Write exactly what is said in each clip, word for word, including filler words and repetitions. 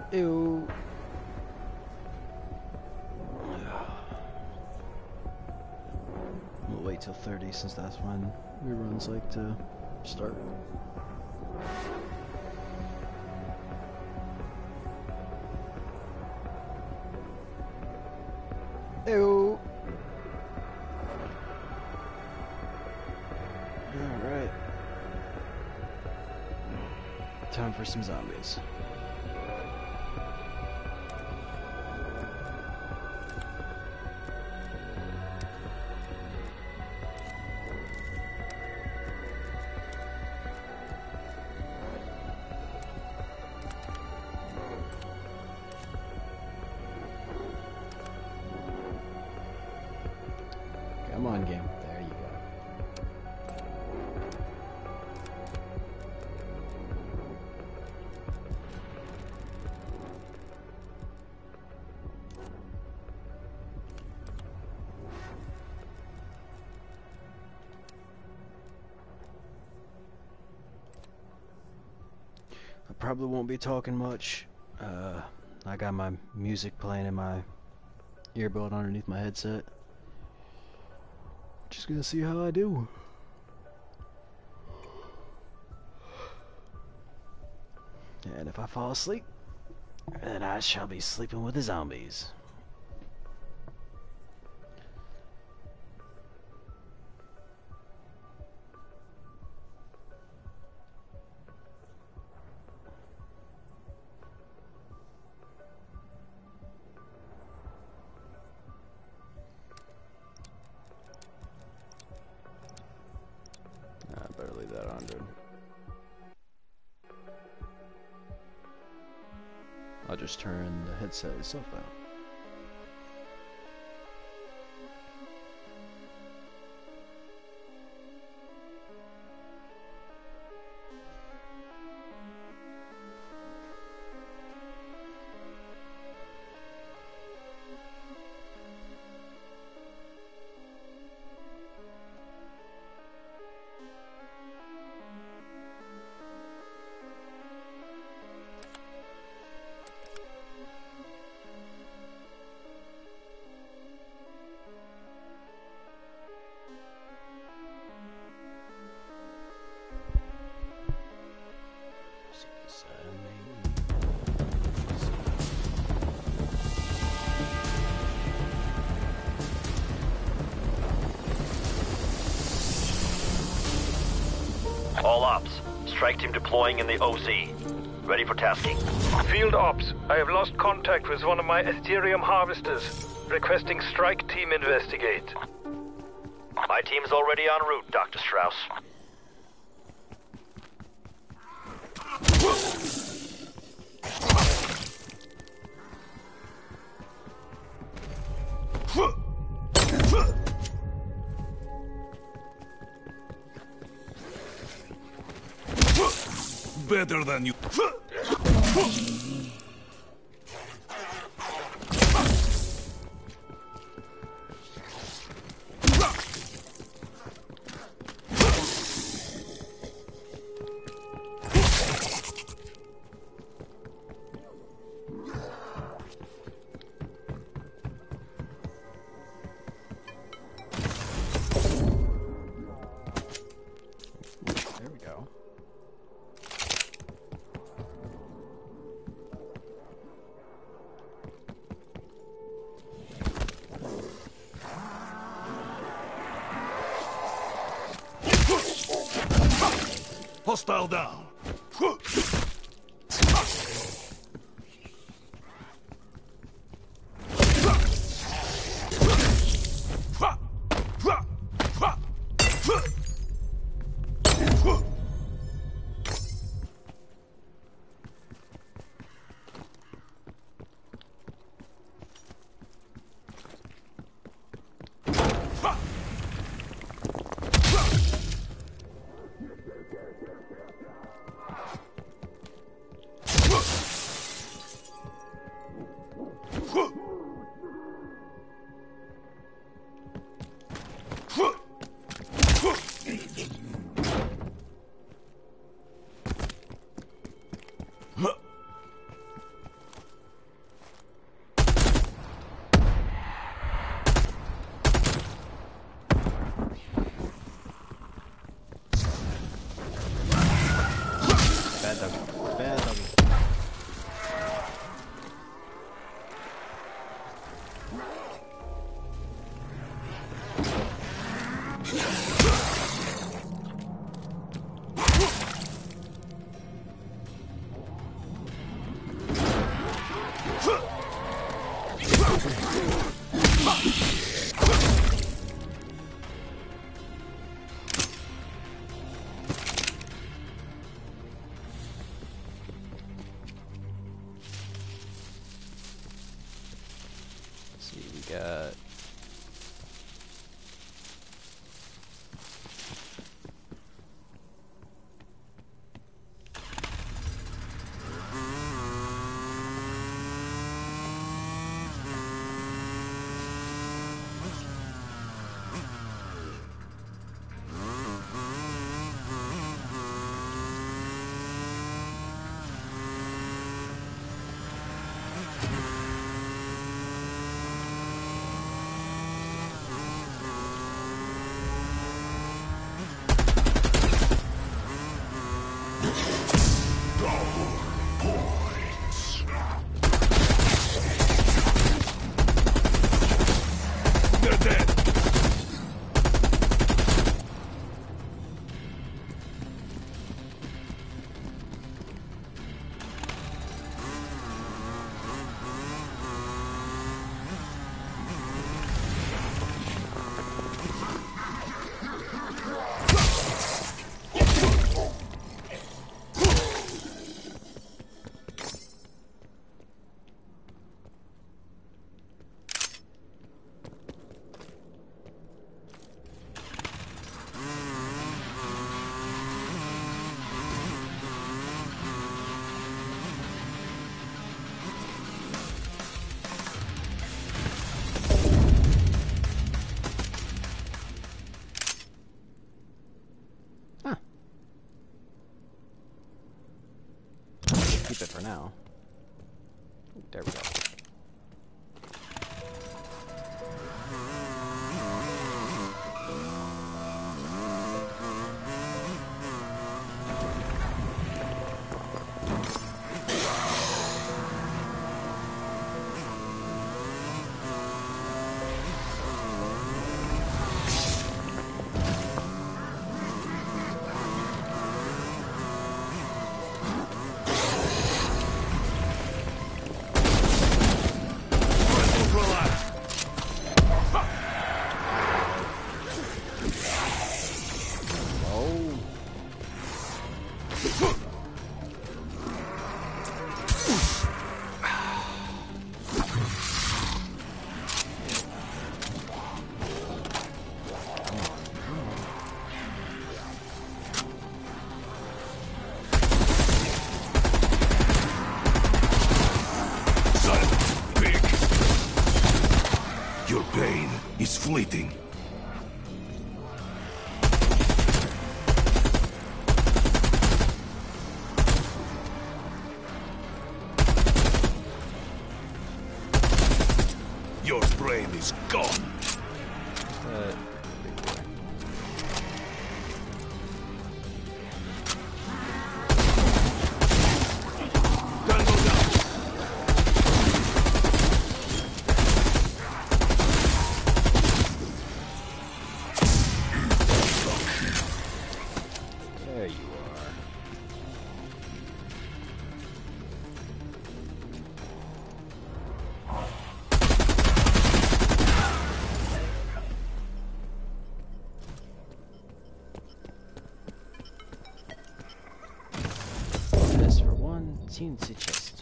Ew. We'll wait till thirty since that's when reruns like to start. Ew. Alright. Time for some zombies. Come on, game. There you go. I probably won't be talking much. Uh, I got my music playing in my earbud underneath my headset. Just gonna see how I do. And if I fall asleep, then I shall be sleeping with the zombies. I better leave that on, dude. I'll just turn the headset itself down. All ops. Strike team deploying in the O Z. Ready for tasking. Field ops. I have lost contact with one of my Ethereum harvesters. Requesting strike team investigate. My team's already en route, Doctor Strauss. Better than you. There we go. Hostile down. keep it for now. There we go. Fleeting. Your brain is gone. Uh, big boy. Tango down. There you are. This for one teensy chest.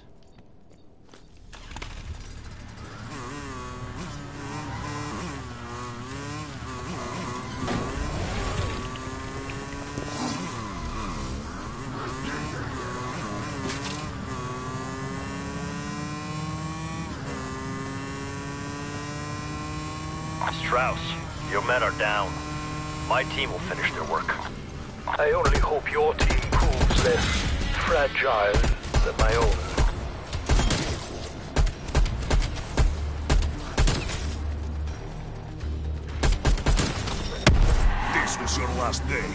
Strauss, your men are down. My team will finish their work. I only hope your team proves less fragile than my own. This was your last day.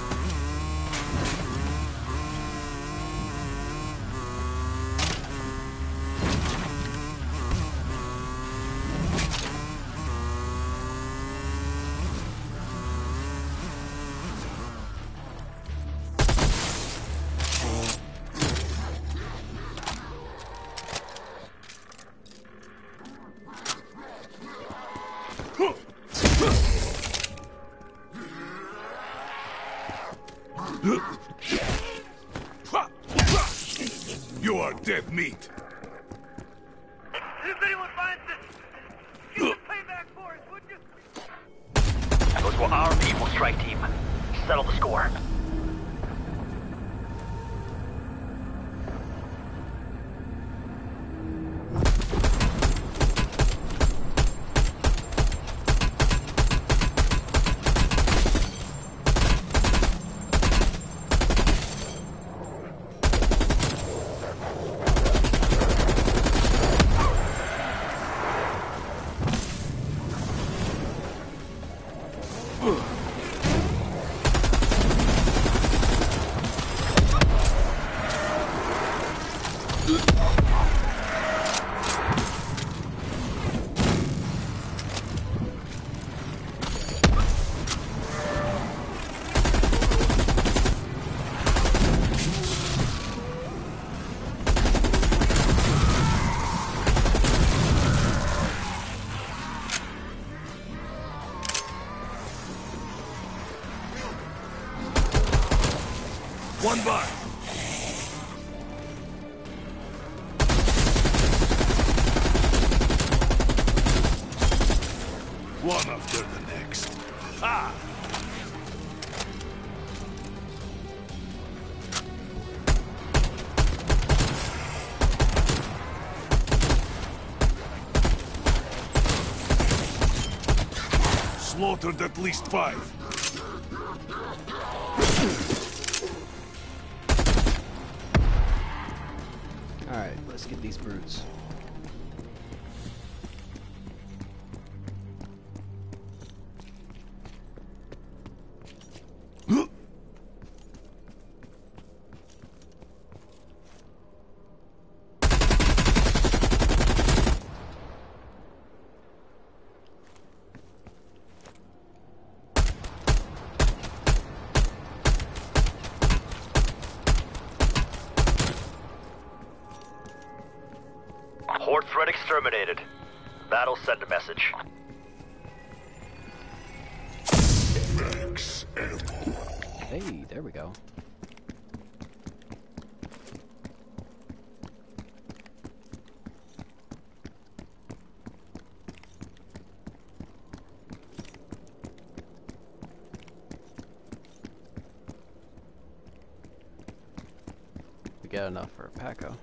You are dead meat. If anyone finds this, you would pay back for it, wouldn't you? Those were our people, strike team. Settle the score. One by. One after the next. Ah! Slaughtered at least five. Let's get these brutes. Horde threat exterminated. Battle send a message. Max ammo. Hey, there we go. We got enough for a Paco.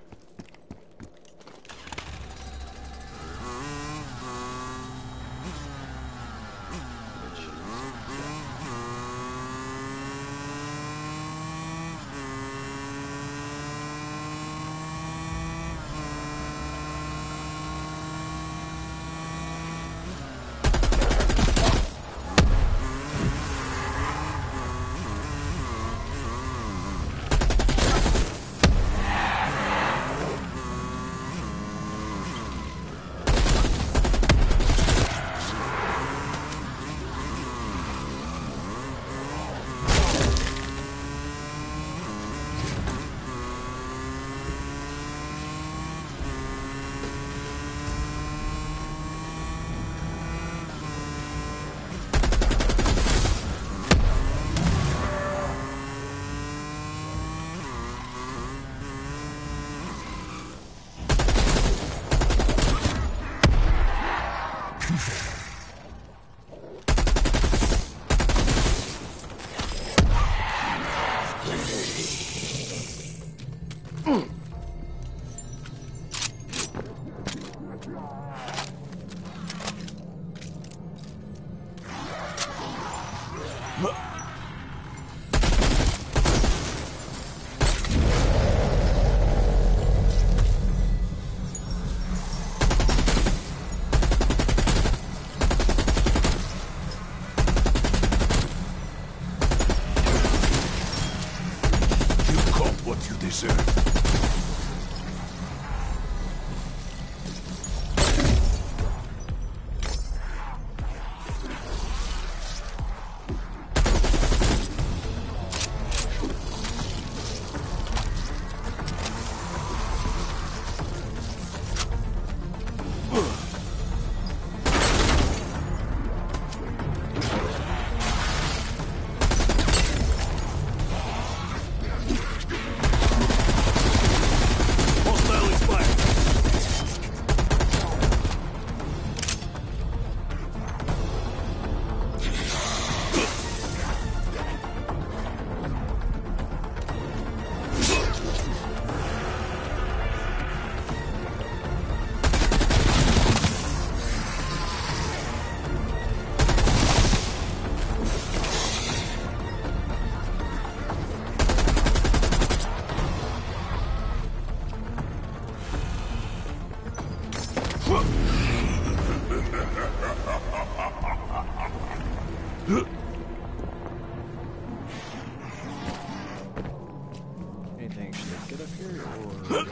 Anything should I get up here or?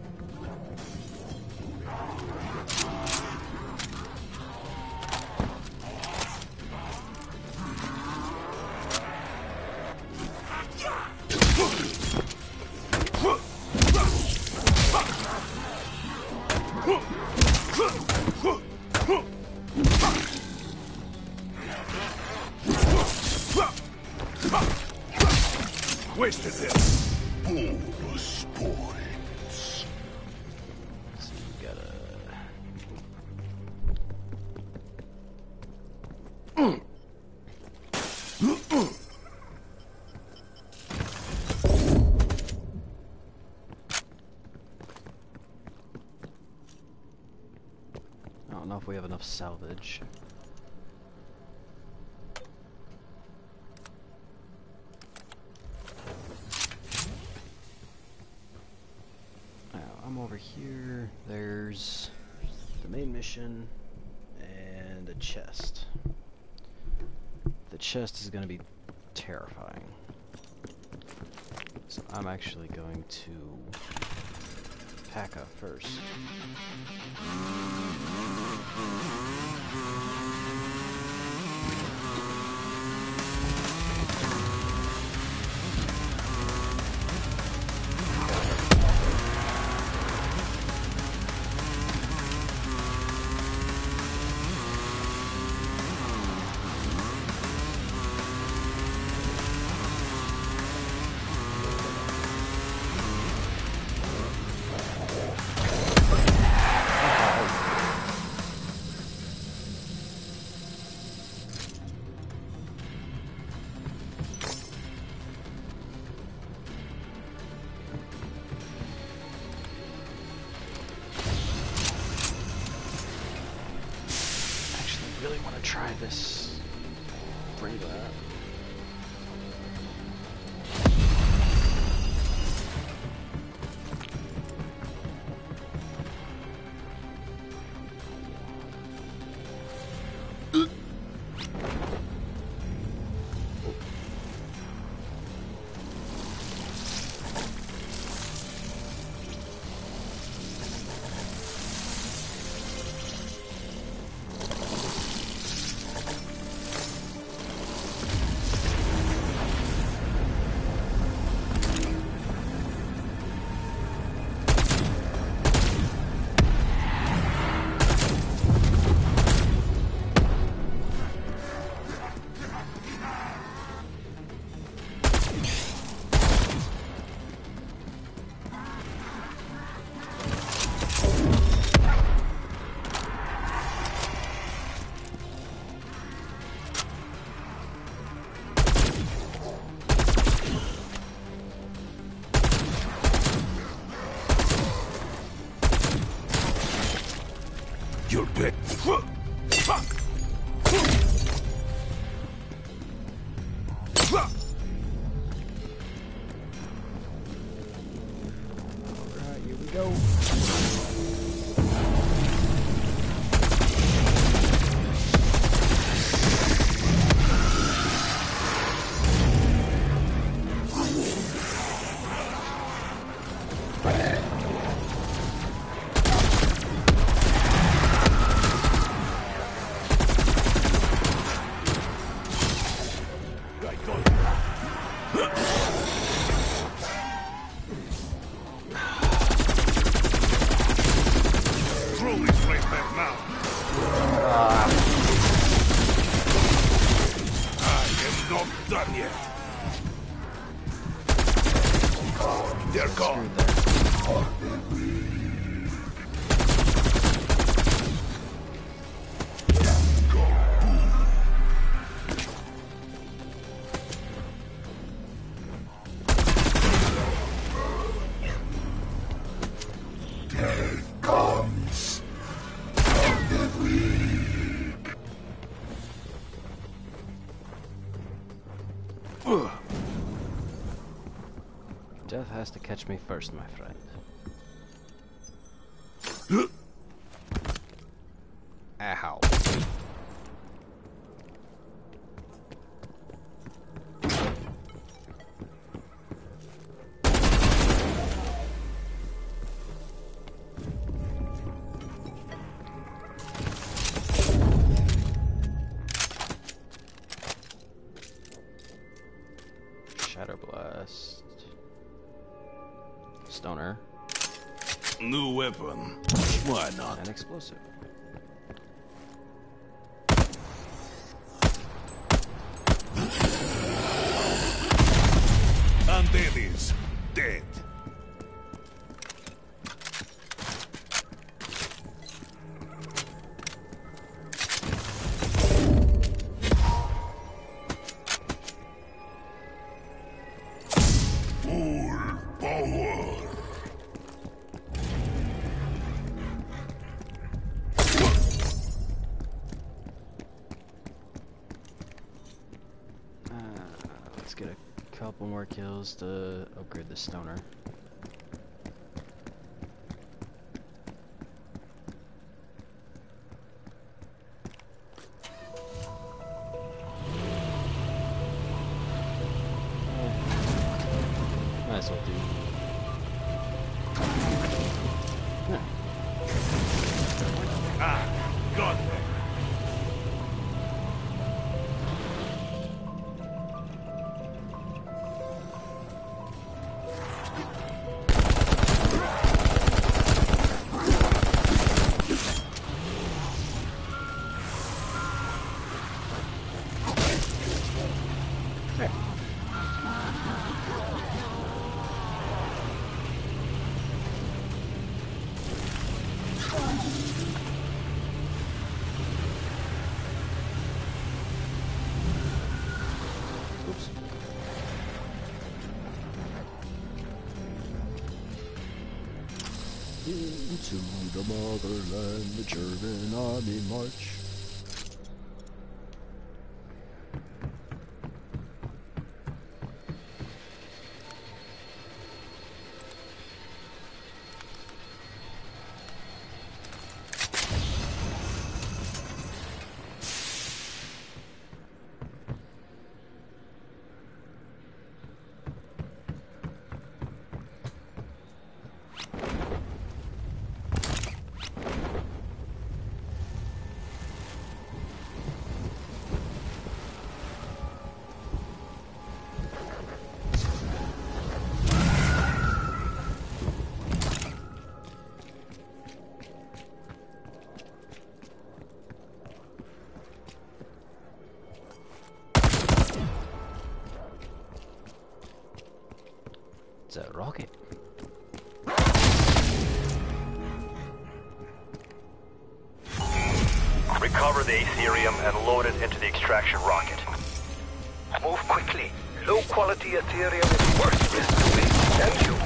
Wasted this. Bonus points. So we gotta. I don't know if we have enough salvage. come over here, there's the main mission and a chest. The chest is going to be terrifying. So I'm actually going to pack up first. Really want to try this. Bring that. You're dead. Alright, here we go. Done yet. They're gone. Death comes from the weak. Death has to catch me first, my friend. Ow. Shatterblast. Stoner. New weapon. Why not? And explosive. Undead is dead. Full power. Let's get a couple more kills to upgrade the stoner. Might as well do. Yeah. Ah, got them. Into the motherland, the German army march. It's a rocket. Recover the Aetherium and load it into the extraction rocket. Move quickly. Low quality Aetherium is worth risk to me and you.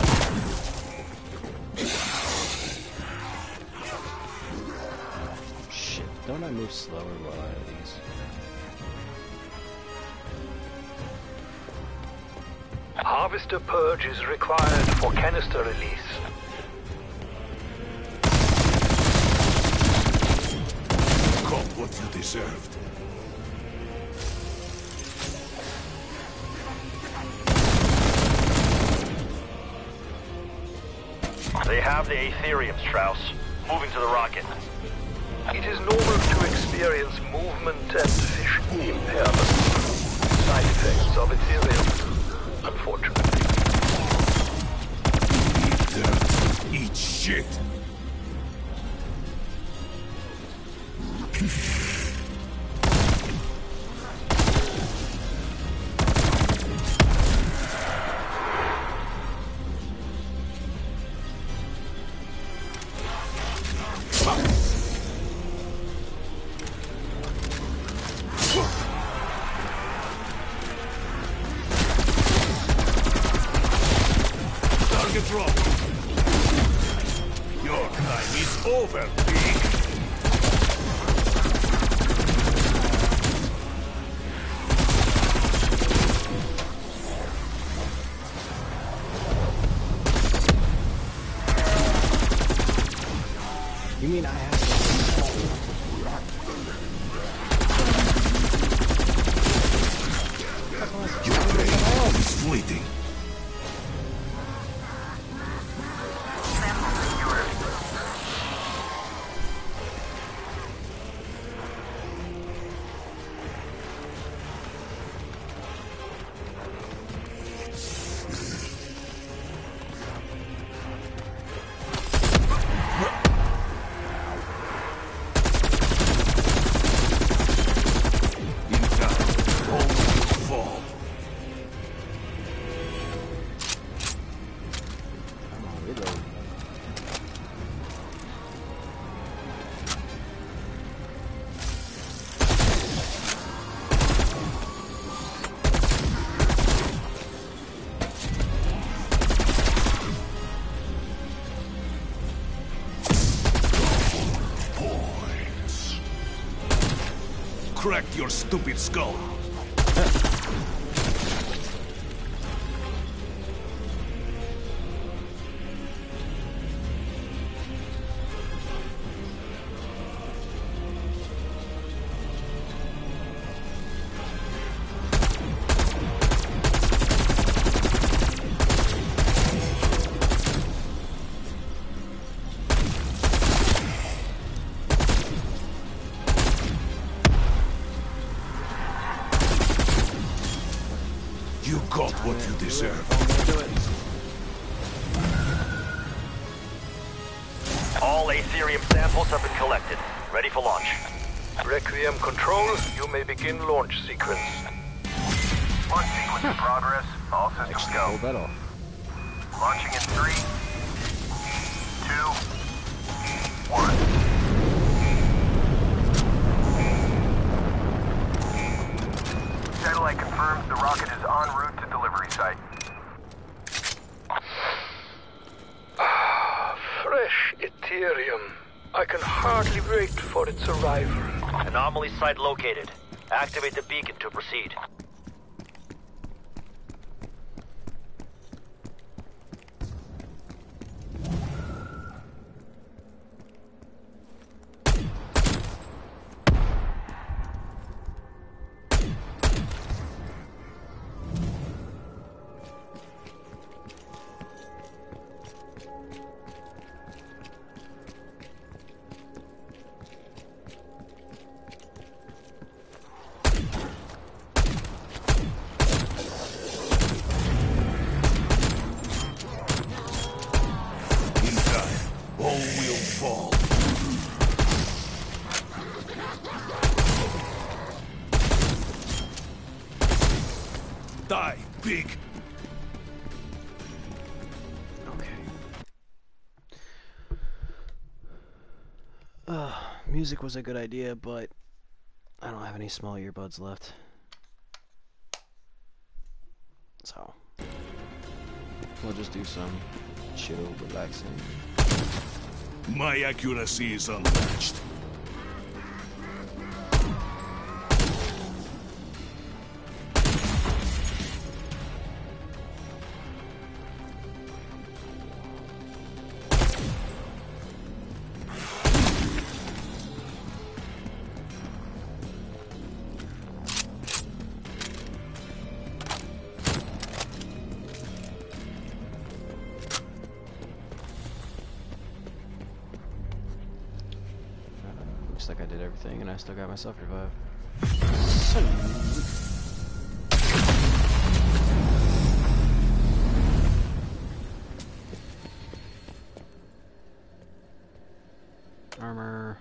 Shit, don't I move slower while I have these? Harvester purge is required for canister release. Got what you deserved. They have the Aetherium, Strauss. Moving to the rocket. It is normal to experience movement and vision impairment. Side effects of Aetherium, unfortunately. Eat dirt. Eat shit. Target drop. Your time is over, pig. You mean I have to... Your brain is fleeting. Cracked your stupid skull. sir. I'm gonna do it. All Aetherium samples have been collected. Ready for launch. Requiem Control, you may begin launch sequence. Launch sequence in progress. All systems Actually, go. hold that off. Launching in three, two, one. Satellite confirms the rocket is en route to delivery site. Fresh Ethereum. I can hardly wait for its arrival. Anomaly site located. Activate the beacon to proceed. Die, pig! Okay. Uh, music was a good idea, but I don't have any small earbuds left. So, we'll just do some chill, relaxing. My accuracy is unmatched. Looks like I did everything and I still got myself revived. So... armor.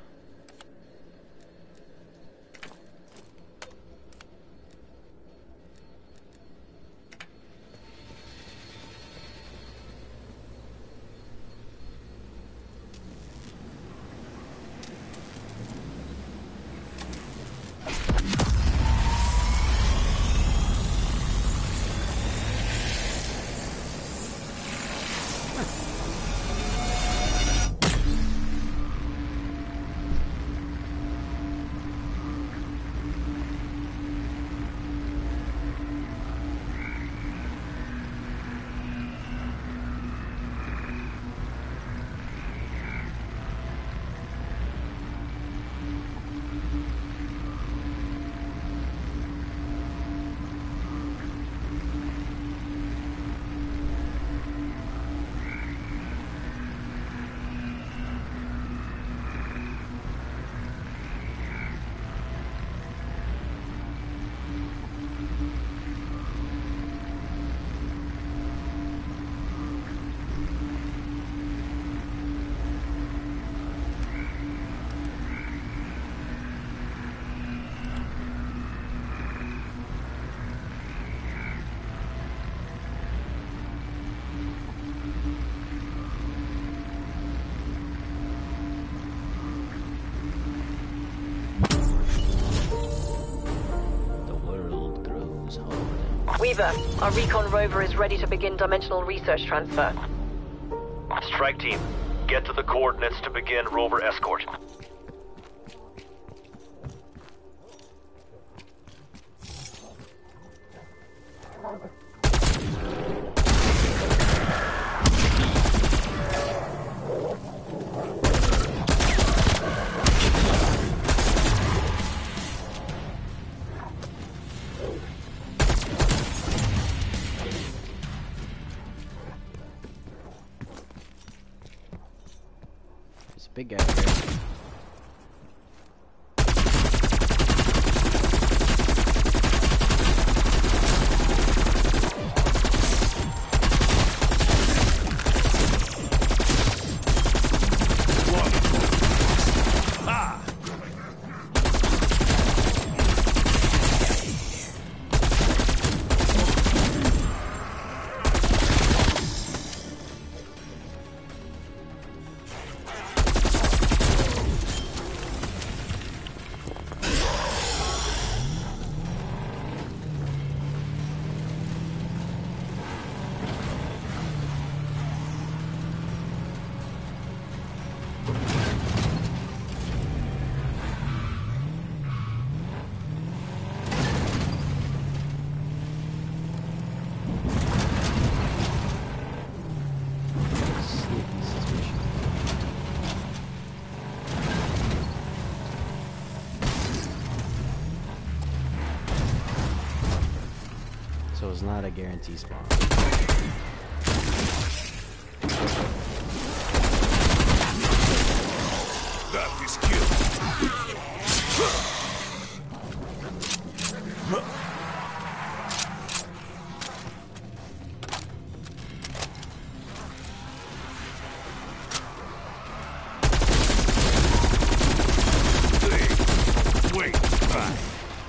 Weaver, our recon rover is ready to begin dimensional research transfer. Strike team, get to the coordinates to begin rover escort. Big guy here. not a guarantee spawn. That is kill. Wait, back.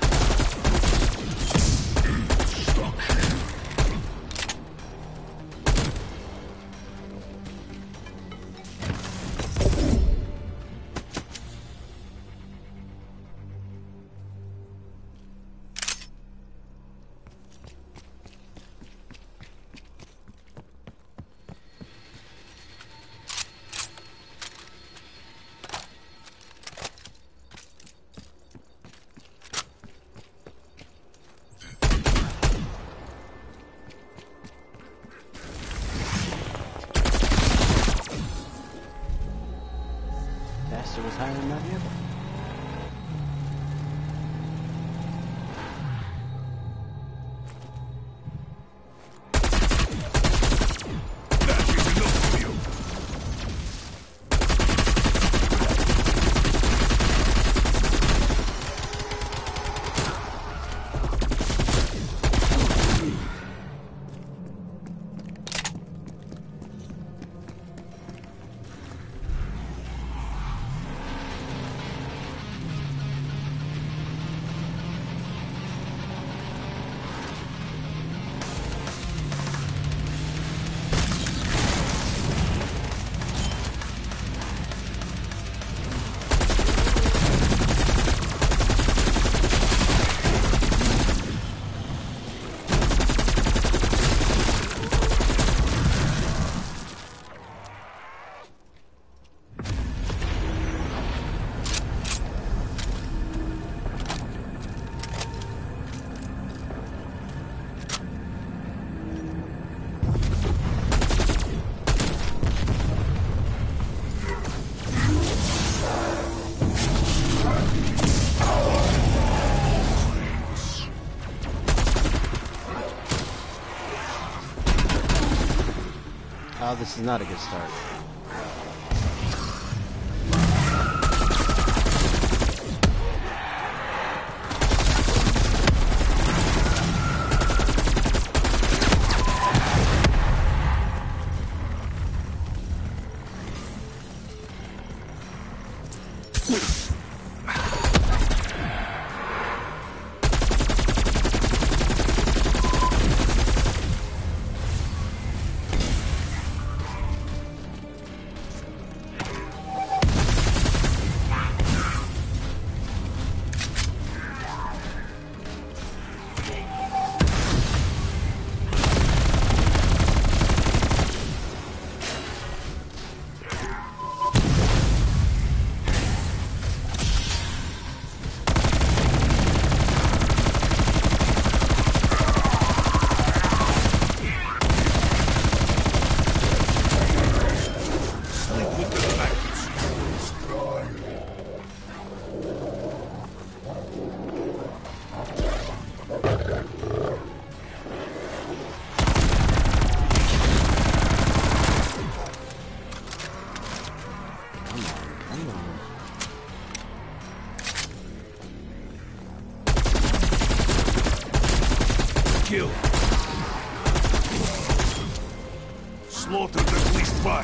Bastard was higher than that vehicle. That is enough for you. Oh, this is not a good start. Kill. Slaughtered at least five.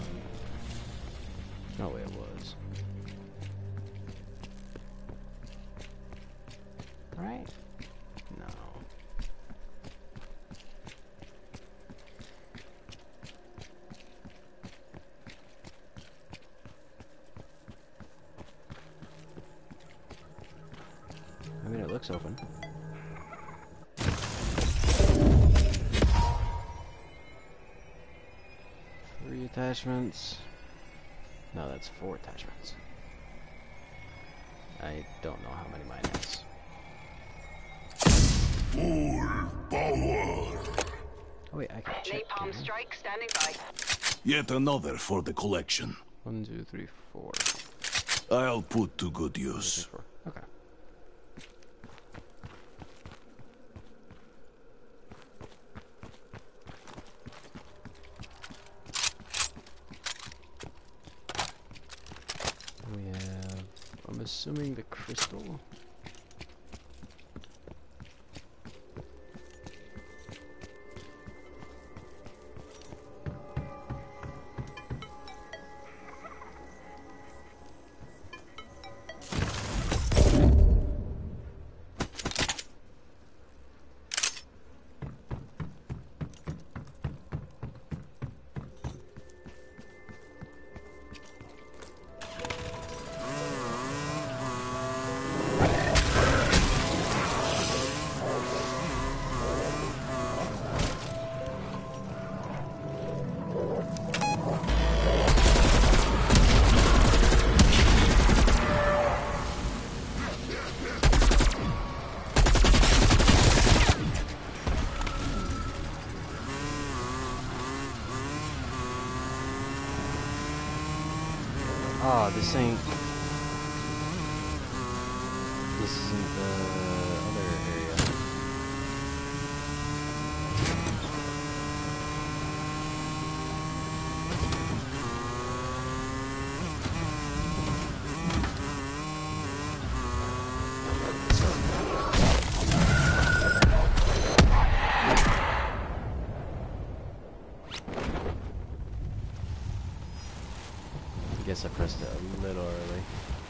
No way it was. Right? No. I mean, it looks open. Three attachments. No, that's four attachments. I don't know how many mine is. Full power. Oh wait, I can check. Napalm Here. strike standing by. Yet another for the collection. One, two, three, four. I'll put to good Three, use. four. Okay. We have, I'm assuming, the crystal. Oh, this ain't. This isn't the other area. I guess I pressed it a little early.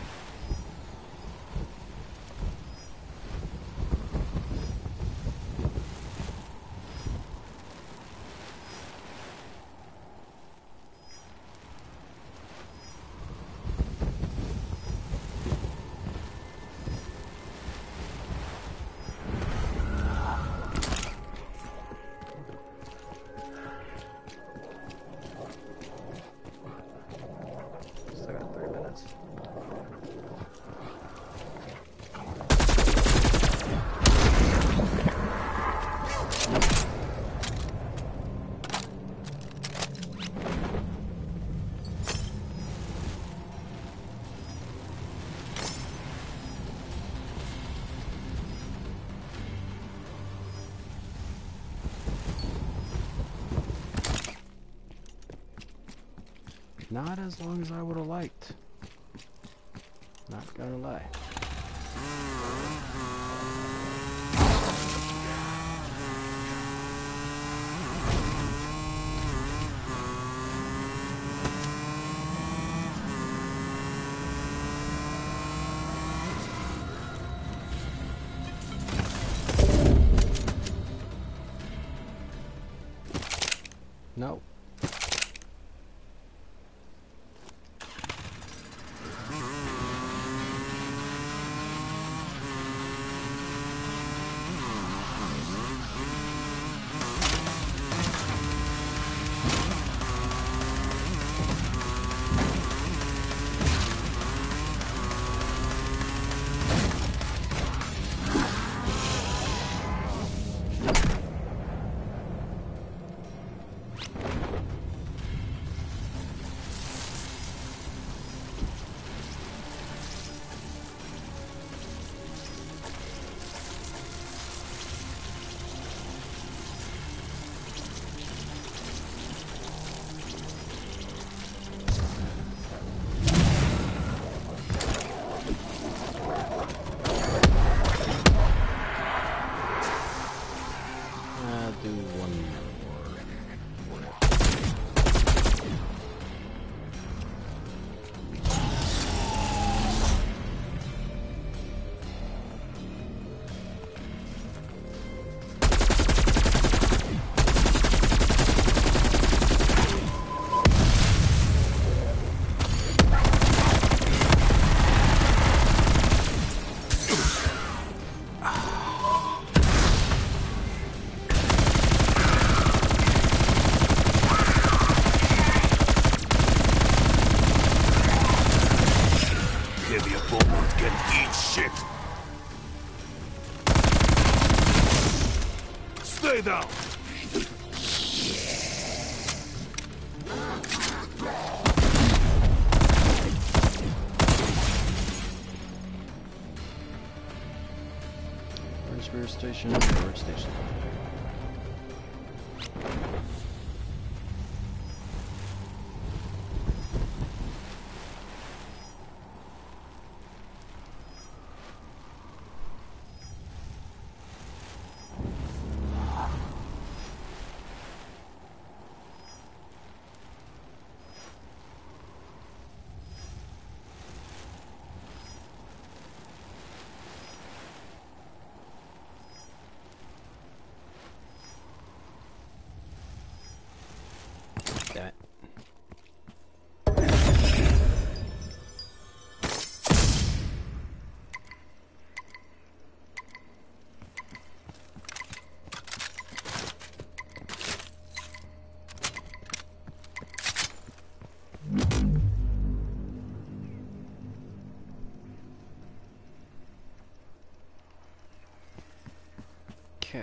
Still got three minutes. Not as long as I would have liked. Not gonna lie. No. station, storage station. Damn it. Okay.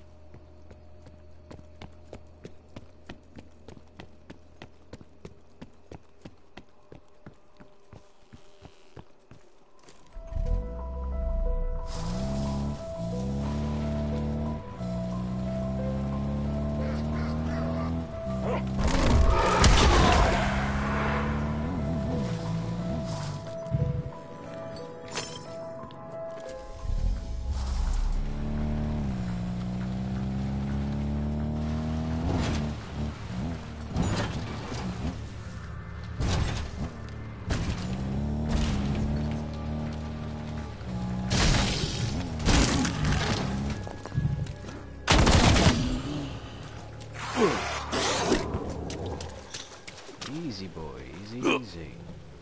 Easy boy, easy, easy.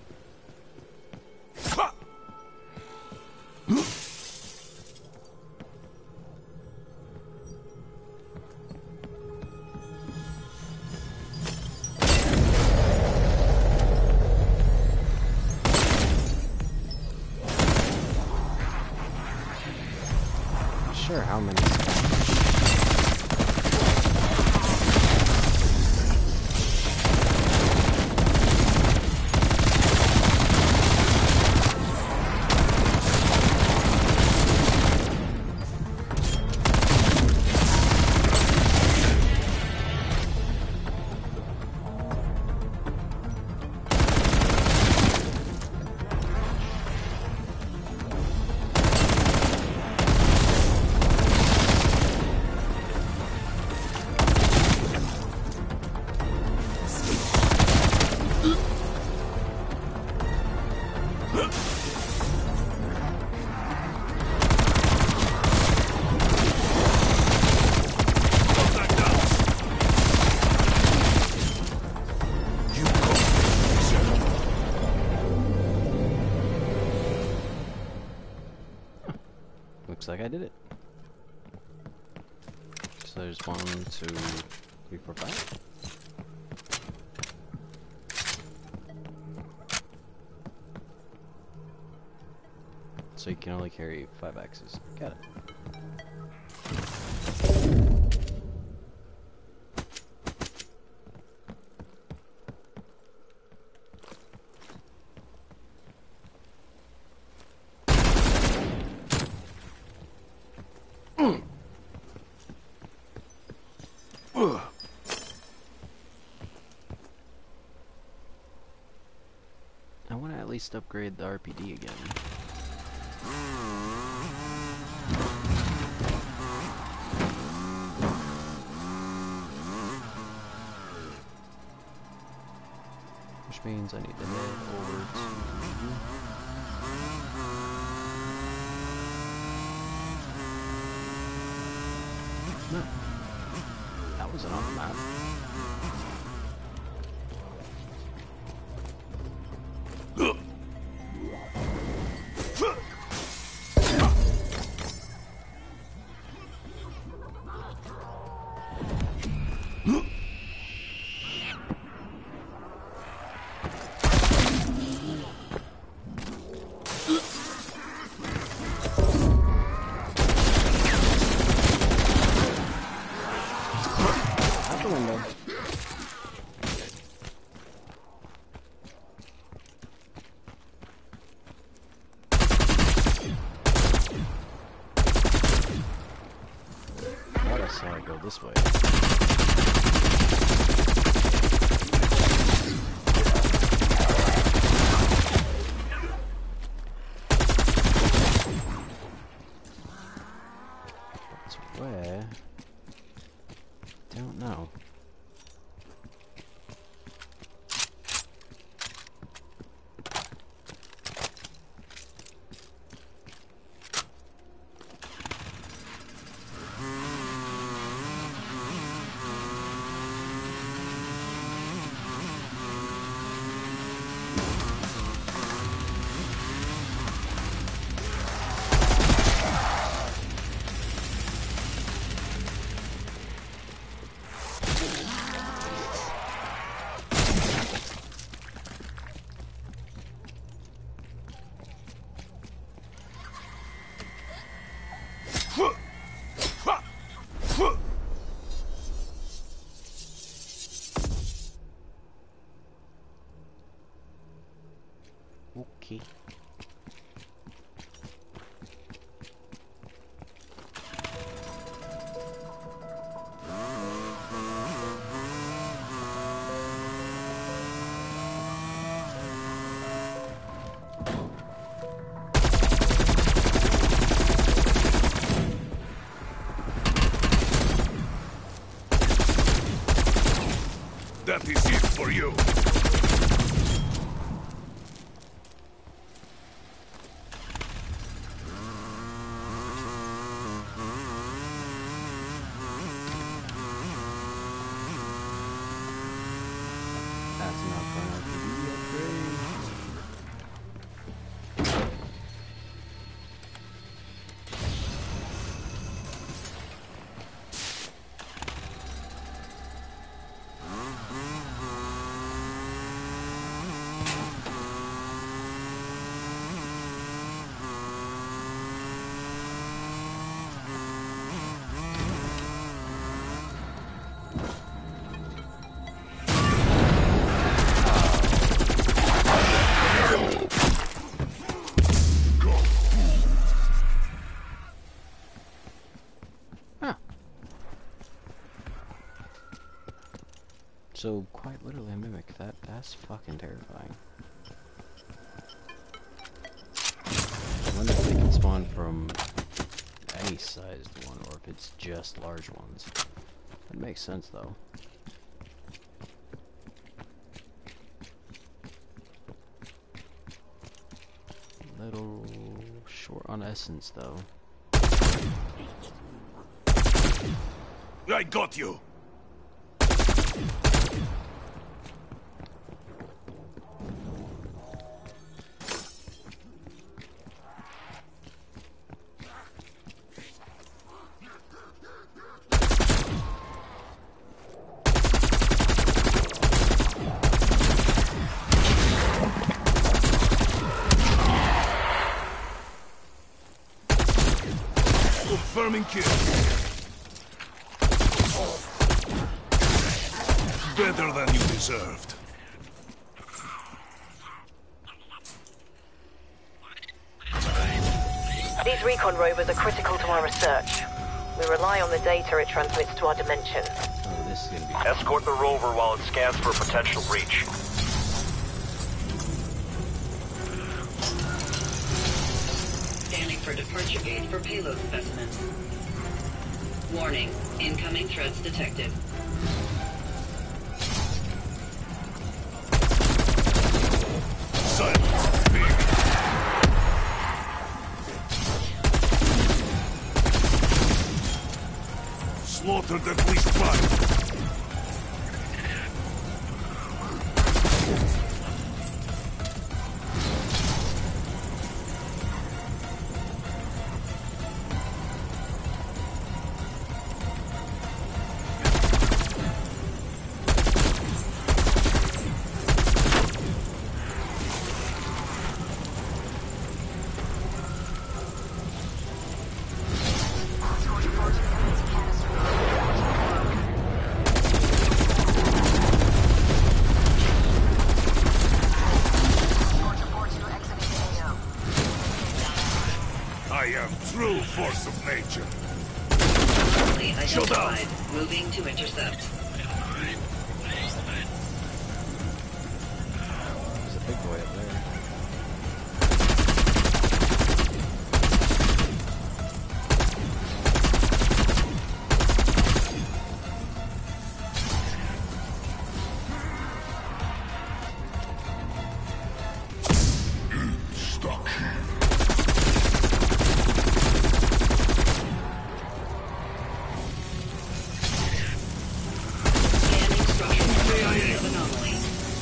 Not sure how many spawns. Looks like I did it. So there's one, two, three, four, five. So you can only carry five axes. Got it. I want to at least upgrade the R P D again. Which means I need to head over to... No. That wasn't on the map. Out the window. this way. That's where... Don't know. Okay. That is it for you. That's not gonna be upgrade. So, quite literally a mimic. That, that's fucking terrifying. I wonder if they can spawn from any sized one, or if it's just large ones. That makes sense, though. Little short on essence, though. I got you. Confirming kill. Better than you deserved. These recon rovers are critical to our research. We rely on the data it transmits to our dimension. Oh, this is gonna be... Escort the rover while it scans for potential breach. Scanning for departure gate for payload specimen. Warning, incoming threats detected. Silence, big. Slaughtered at least five. I am true force of nature. Anomaly Shut up. identified. Moving to intercept. There's a big boy up there. Scanning structural integrity of anomaly.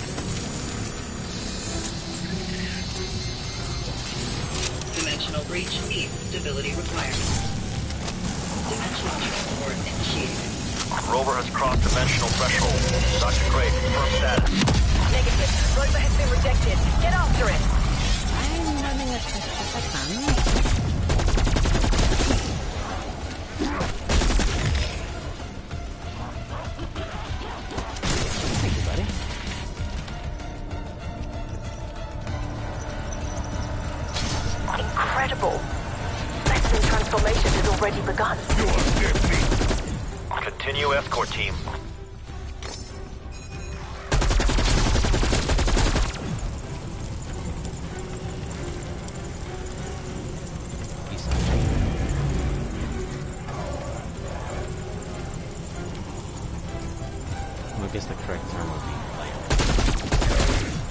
Dimensional breach meets stability requirements. Dimensional transport initiated. Rover has crossed dimensional threshold. Doctor Gray, confirm status. Negative. Rover has been rejected. Get after it. I'm running as fast as I can. Thank you, buddy. Incredible. Vexing transformation has already begun. You are dead meat. Continue escort team. East side. Well, I guess the correct term would be layer.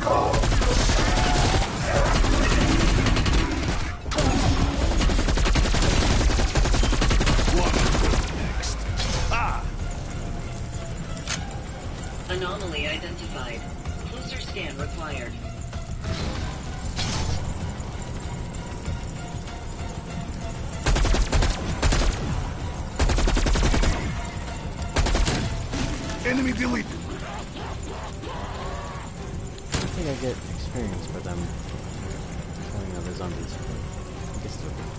What next? Ah! Anomaly identified. Closer scan required. Enemy deleted. I think I get experience for them killing other zombies. I guess it's okay.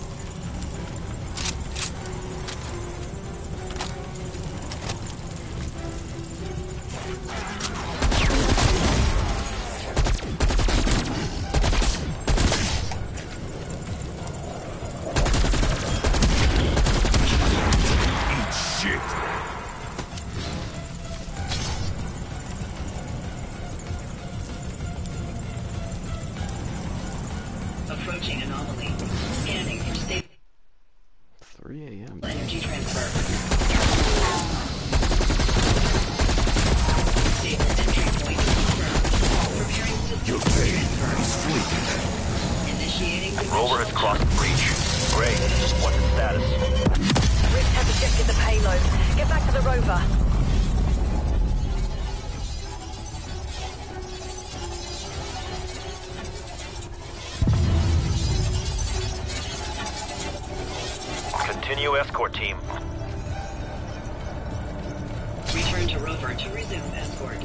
Eat shit. Approaching anomaly. Scanning for stable three A M energy transfer. Stable entry point confirmed. Preparing system Your vein is fleeting. initiating Rover has dimensional crossed the breach. Gray, what's its status? Rift has ejected the payload. Get back to the rover. Continue escort team. Return to rover to resume escort.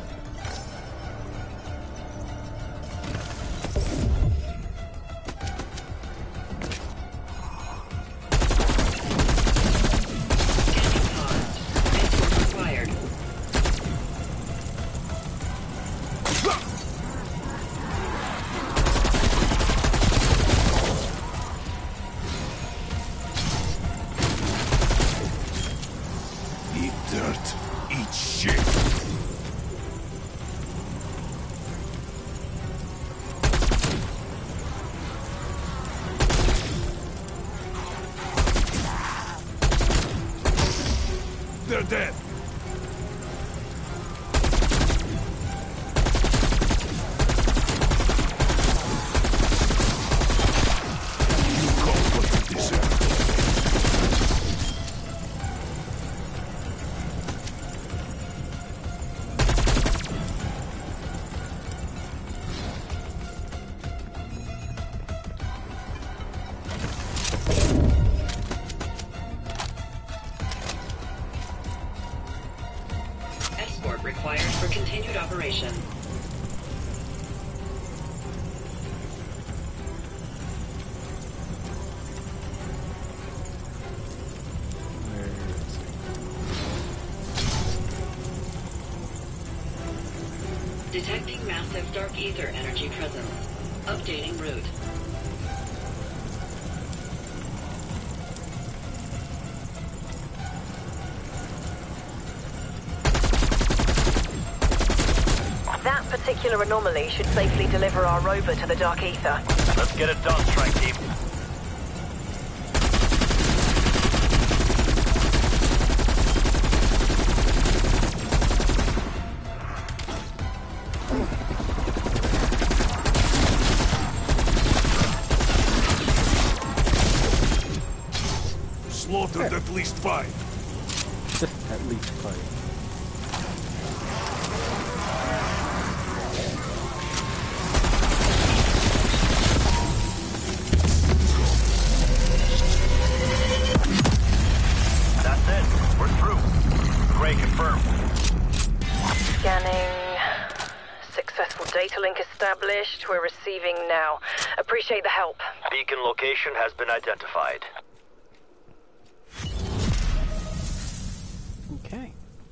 Scanning paused. Escort required. Eat dirt. Eat shit. They're dead. You got what you deserve. Escort required for continued operation. Where is it? Detecting massive dark ether energy presence. Updating route. particular anomaly should safely deliver our rover to the Dark Ether. Let's get it done, strike team. Slaughtered at least five. At least five. That's it. We're through. Gray confirmed. Scanning. Successful data link established. We're receiving now. Appreciate the help. Beacon location has been identified. Okay.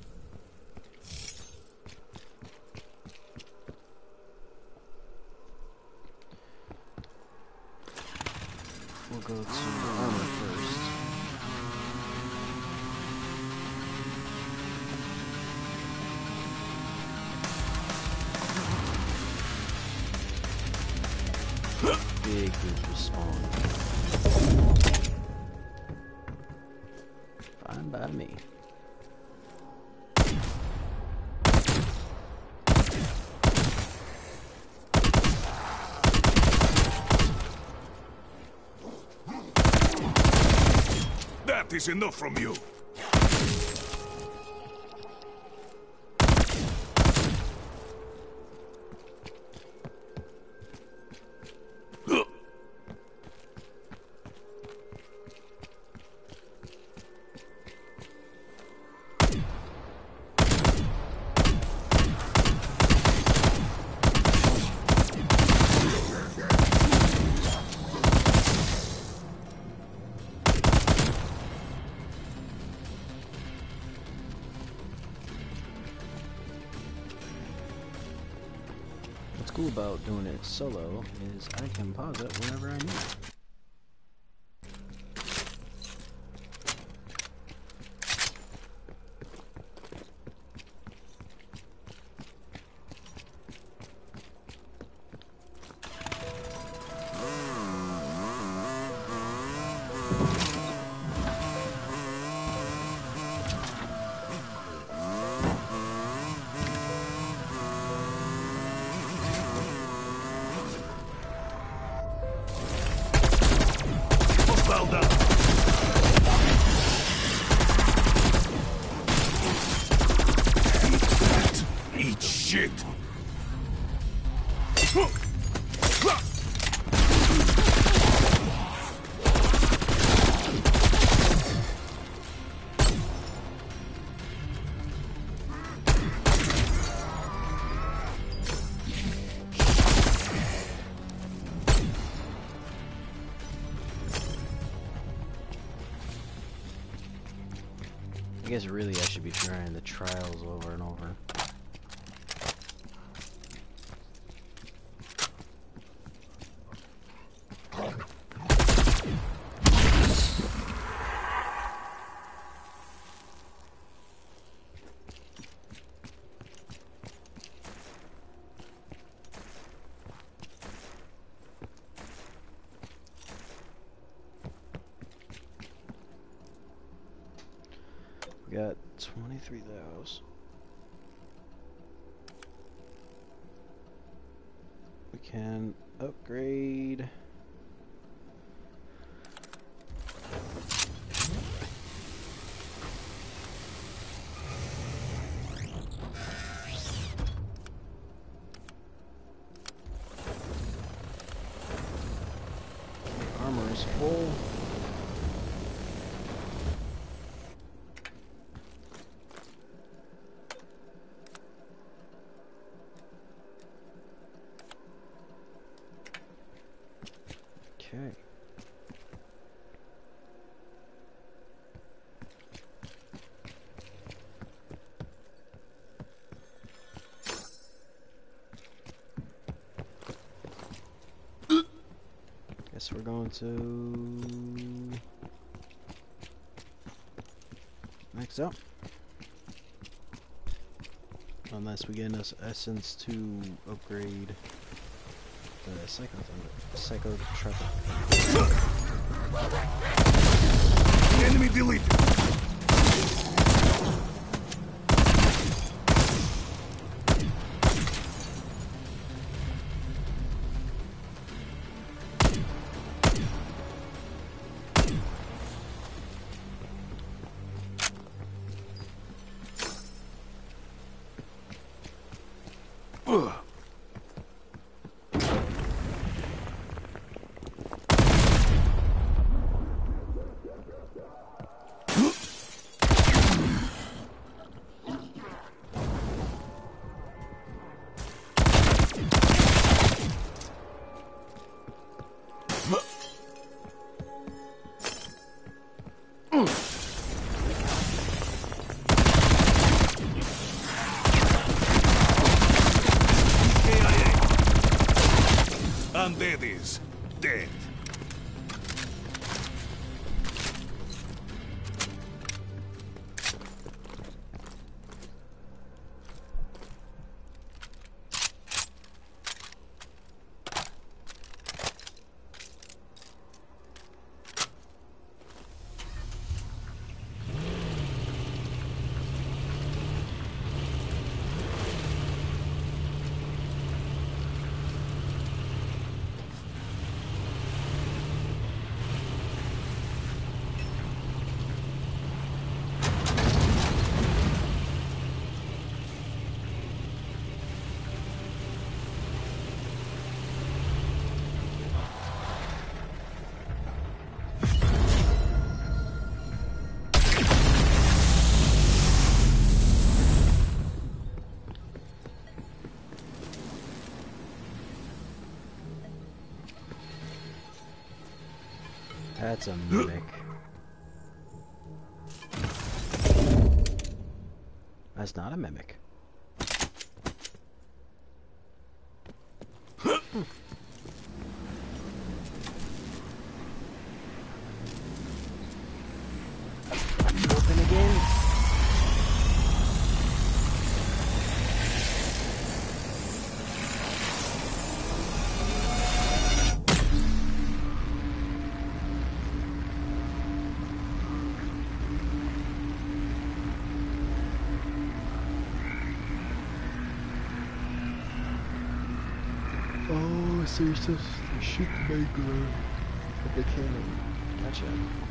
We'll go to armor first. Big group respawn. Fine by me. That is enough from you. What's cool about doing it solo is I can pause it whenever I need. Well done. Eat shit. I guess really I should be trying the trials over and over. We got twenty-three thous. We can upgrade. Armor is full. Okay. Guess we're going to next up. Unless we get enough essence to upgrade the psycho psycho trapper. Enemy deleted. Ugh. Undead is dead. That's a mimic. That's not a mimic. Hmm. Open again. Oh, so you're supposed to shoot the main girl with the cannon. Gotcha.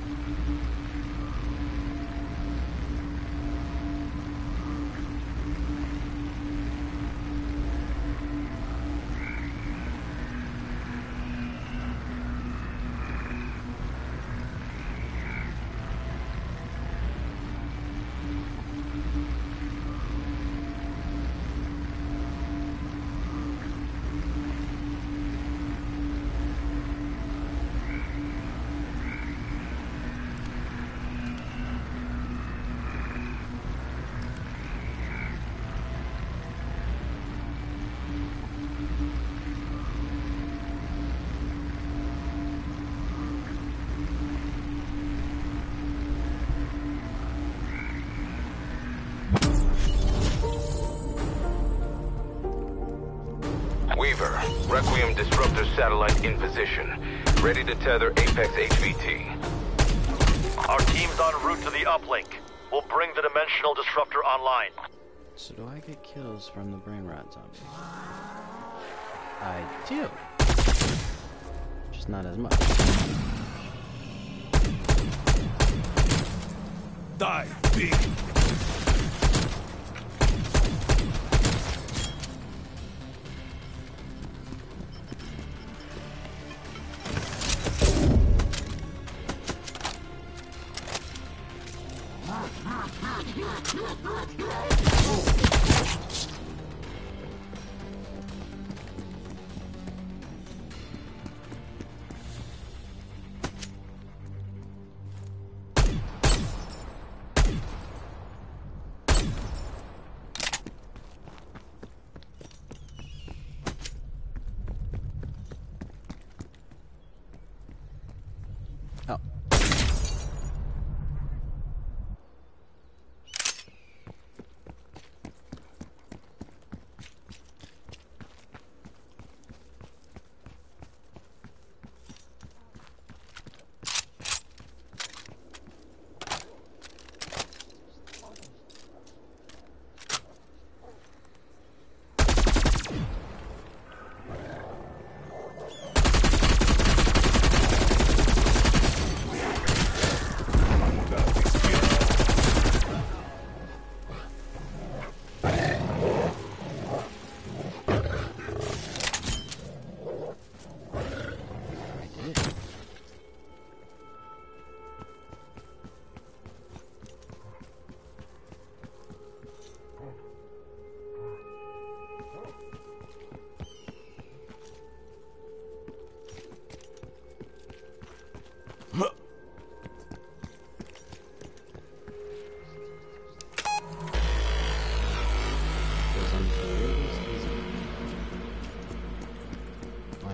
Weaver, Requiem Disruptor satellite in position. Ready to tether Apex H V T. Our team's en route to the uplink. We'll bring the Dimensional Disruptor online. So do I get kills from the brain rot zombie? I do. Just not as much. Die, pig.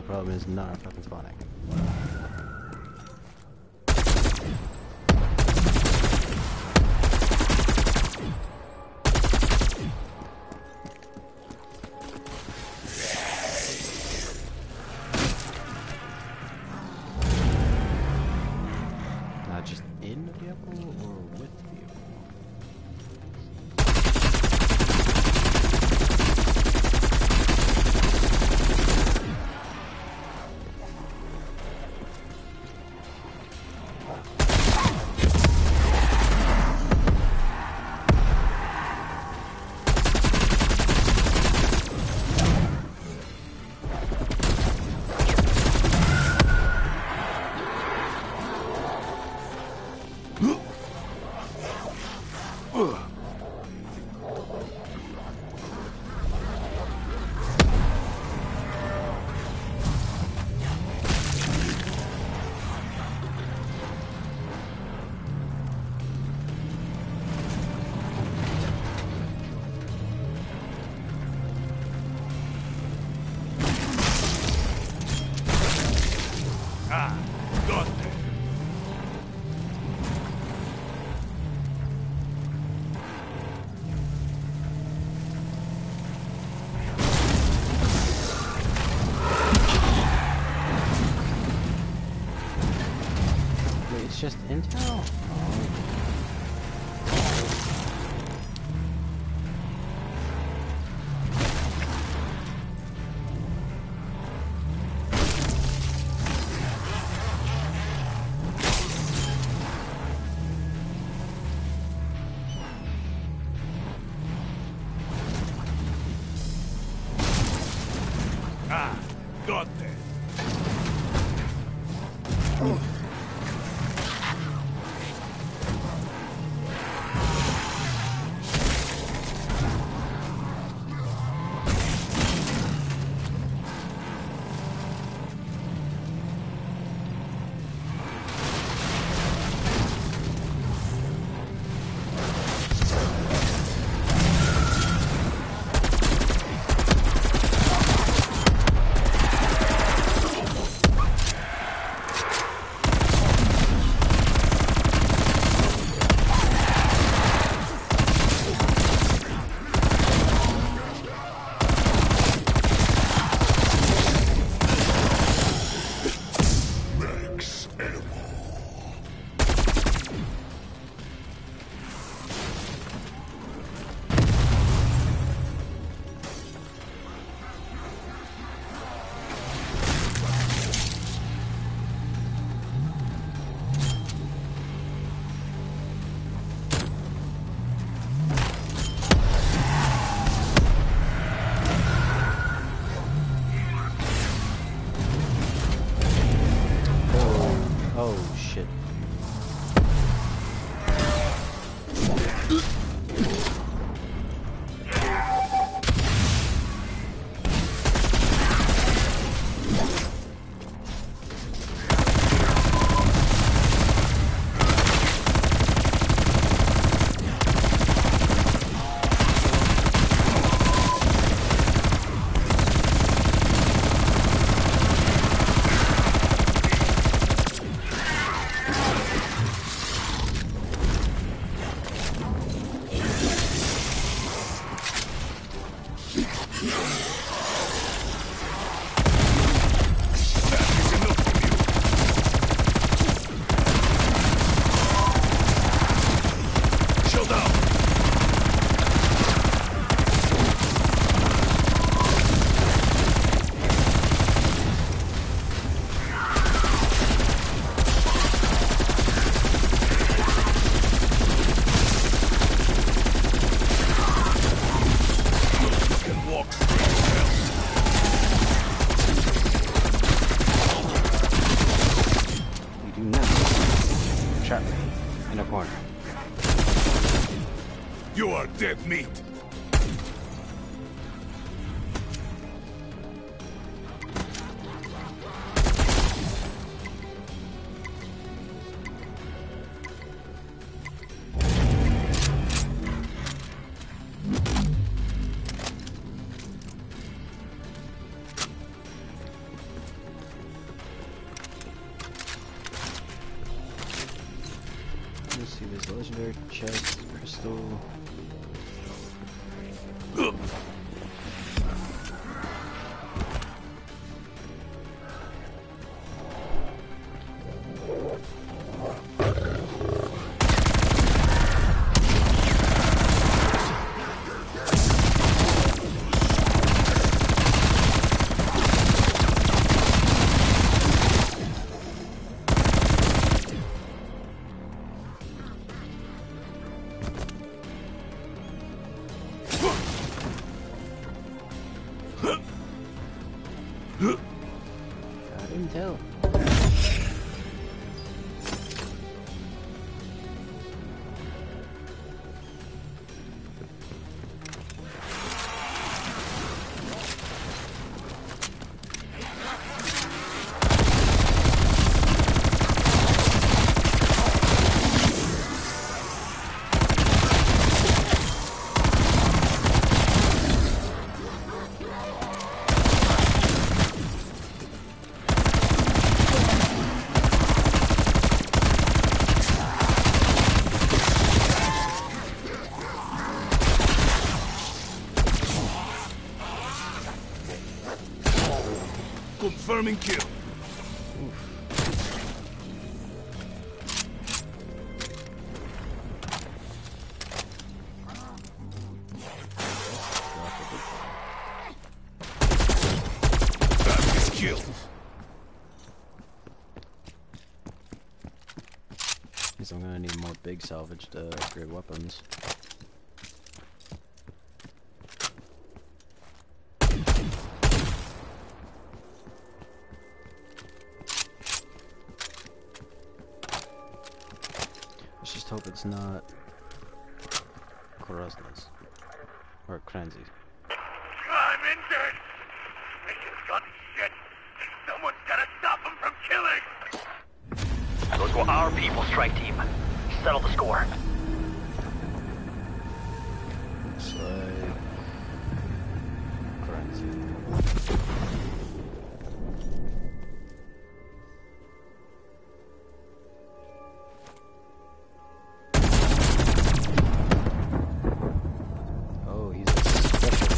problem is not fucking spawning. Not just in the vehicle or with the vehicle? Ah, got it. Wait, it's just intel? Oh. Ah, got it. Oh shit. Trap me in a corner. You are dead meat. It's a legendary chest, crystal. I didn't tell. Confirming kill. That is kill. Guess I'm gonna need more big salvage to upgrade weapons. Let's just hope it's not Krasnys or Kranzis. I'm injured! Mission's gone to shit! Someone's gotta stop him from killing! Those were our people, strike team. Settle the score. Looks like Kranzi. Oh, he's a special.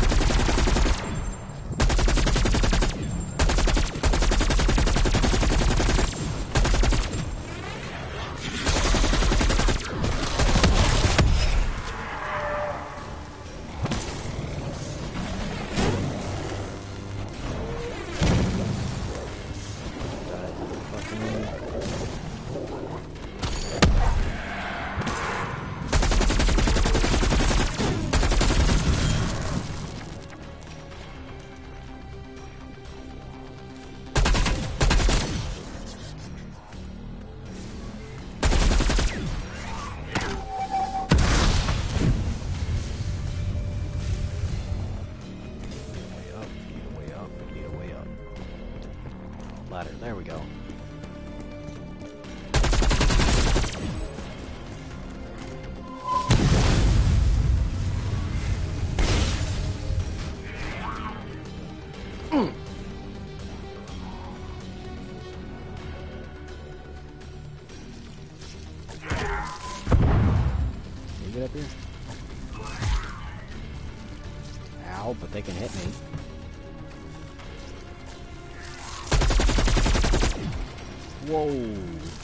Ladder, there we go. Mm. Can you get up here? Ow, but they can hit me. Whoa.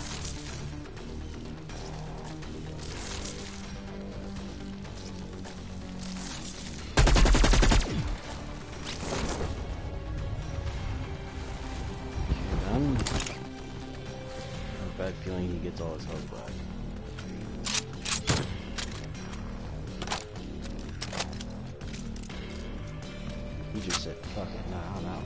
I'm I have a bad feeling he gets all his health back. He just said, fuck it, nah, I'm out.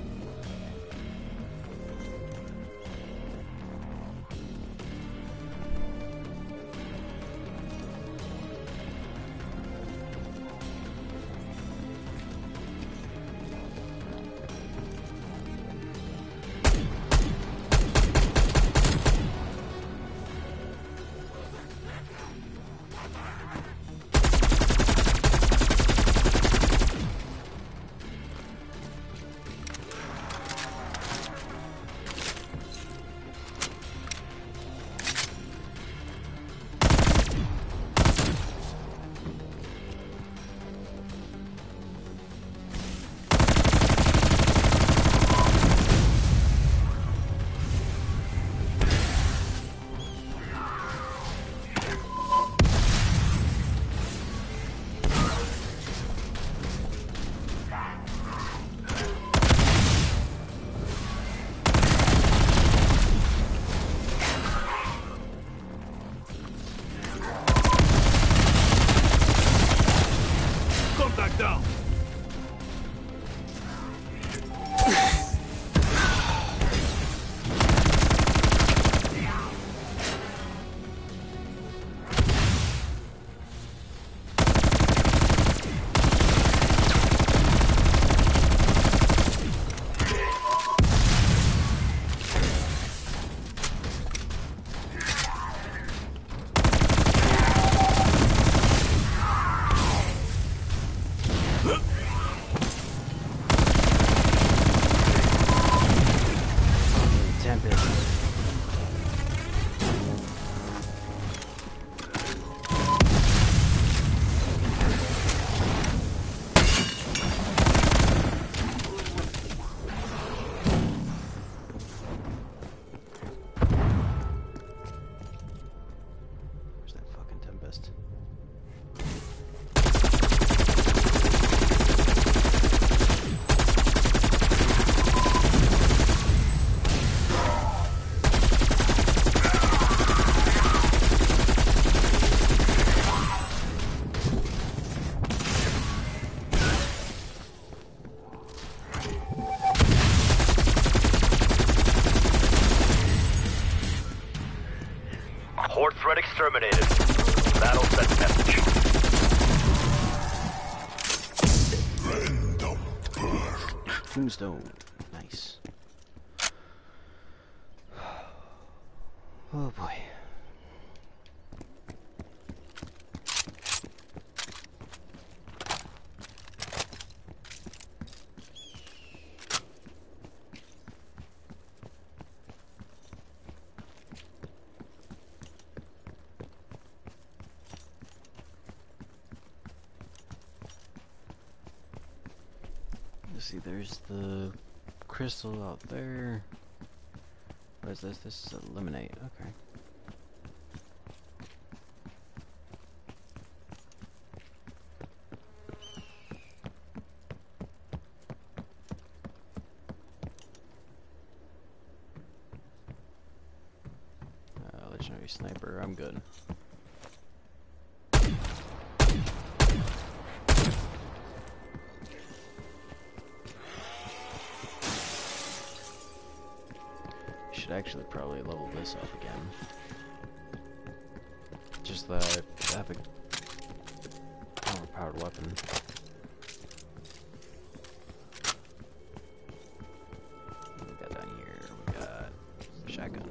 Threat exterminated. Battle set message. Random bird. Tombstone. Nice. Oh boy. See, there's the crystal out there. What is this? This is eliminate. Okay. Uh, legendary sniper. I'm good. Actually probably level this up again. Just that I have a overpowered weapon. What we got down here? We got shotgun.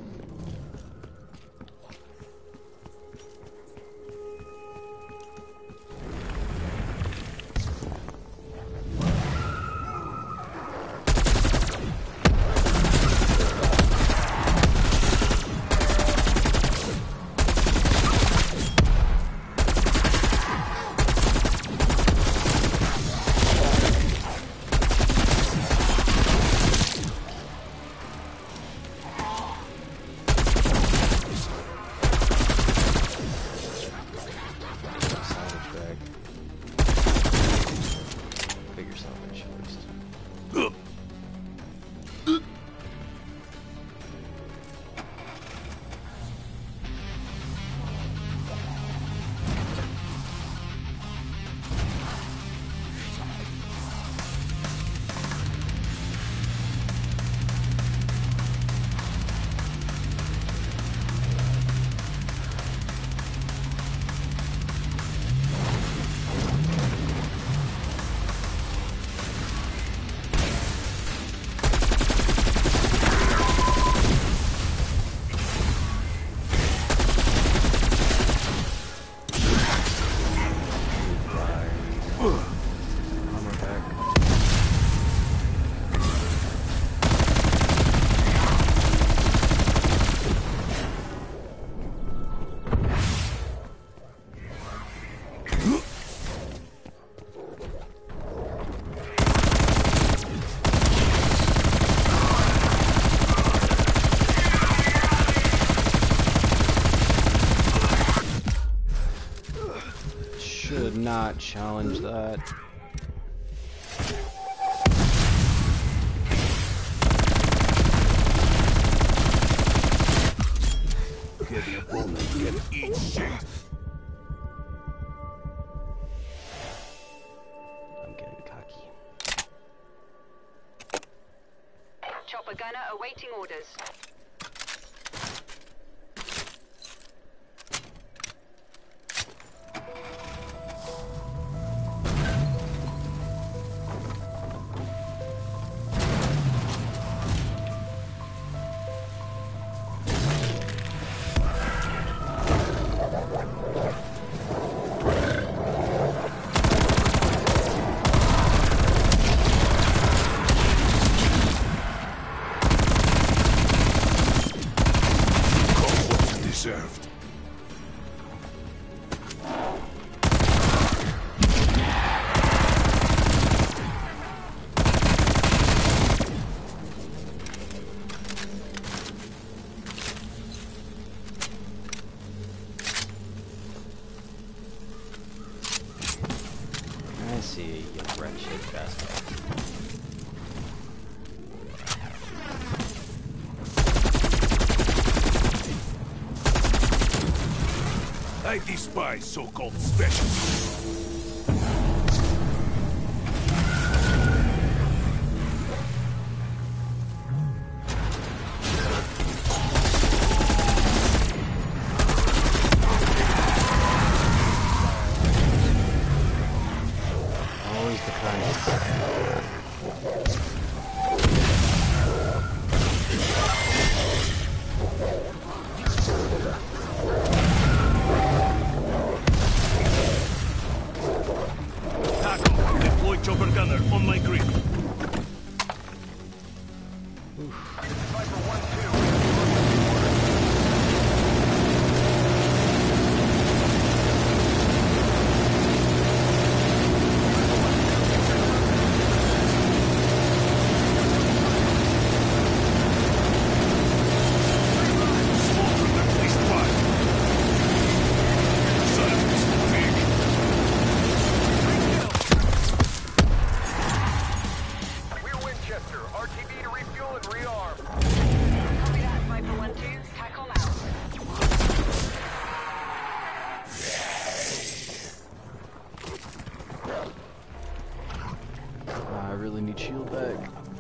Not challenge that. Get the opponent, get eat shit. I'm getting cocky. Chopper gunner awaiting orders. Served. I see you wretched bastard. I despise so-called specialists. I really need shield back.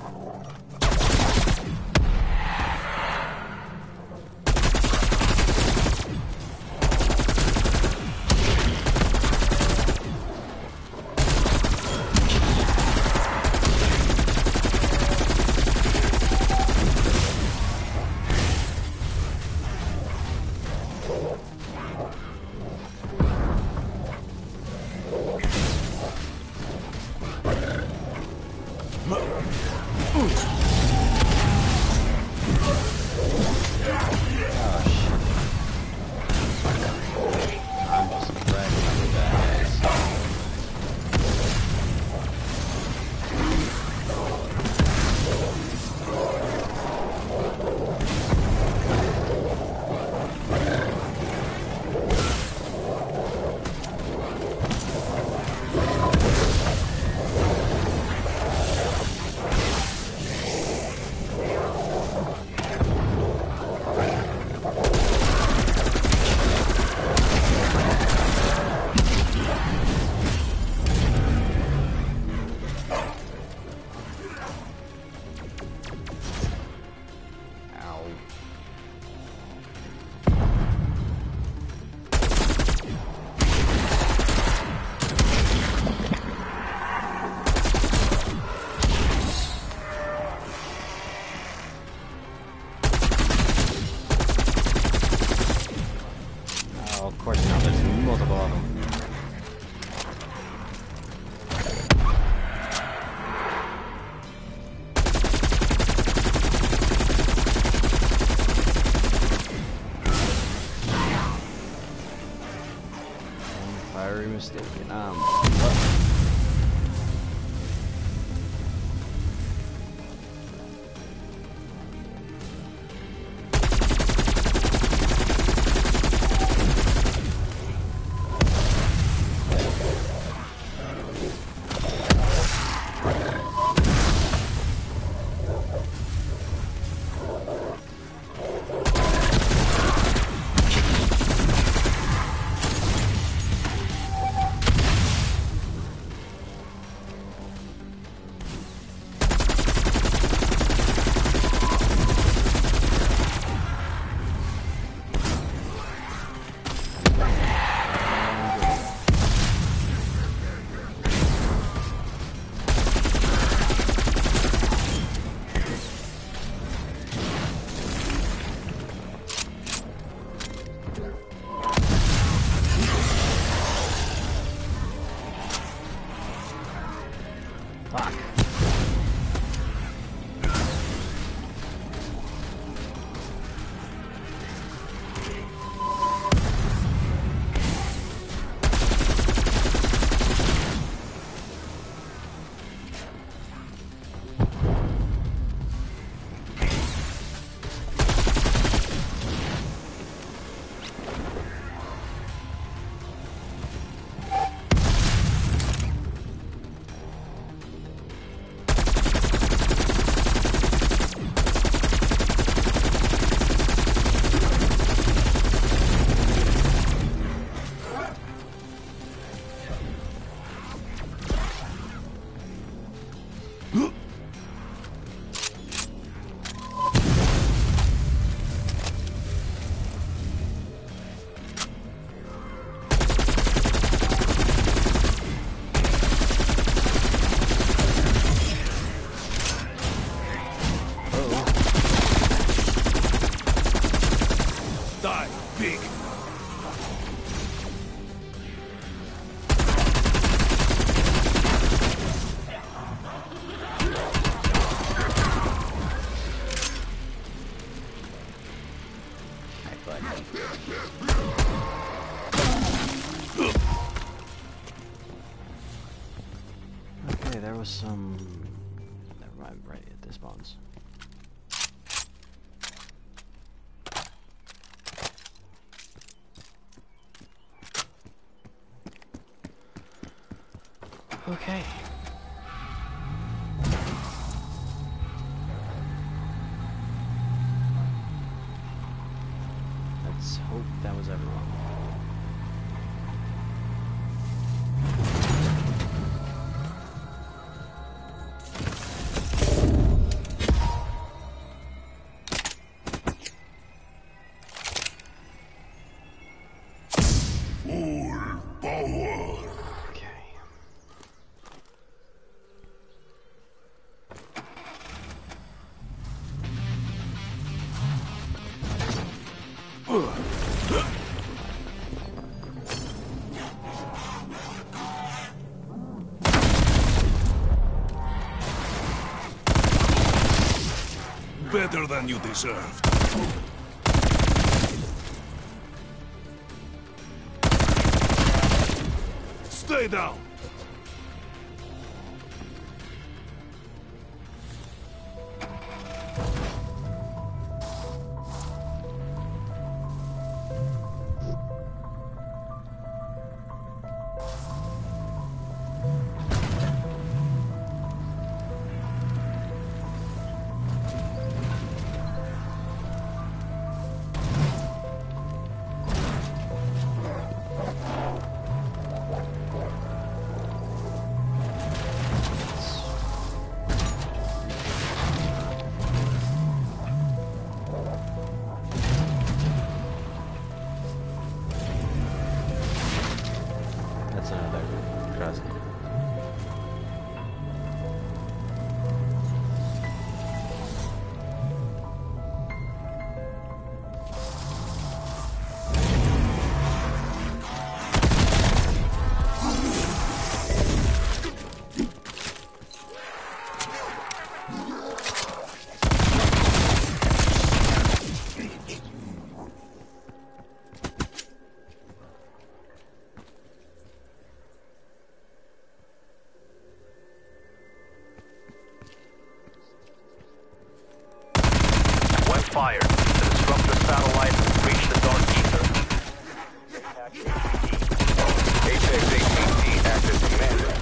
Very mistaken. Um, what? Okay, there was some... Never mind, right at this spawns. Okay. Let's hope that was everyone. Better than you deserved. Stay down! That's another trust. Fired. The disruptor satellite has reached the dark ether. Apex A T T active commander.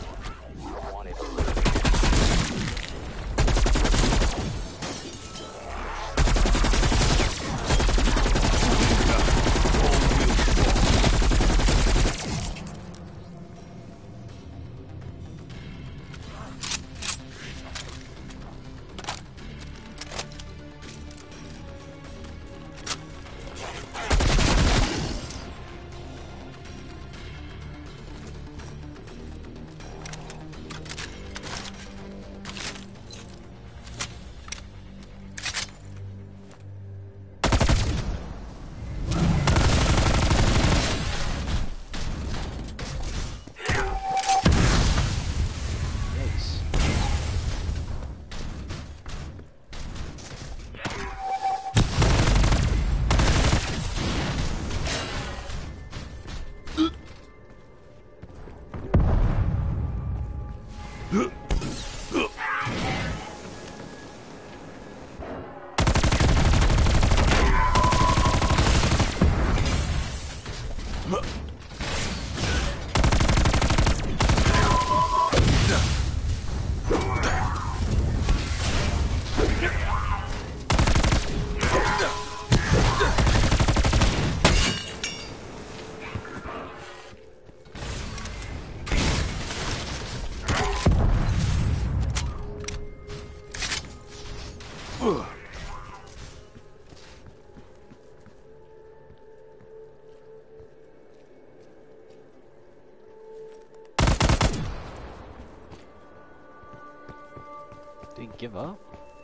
Did he give up?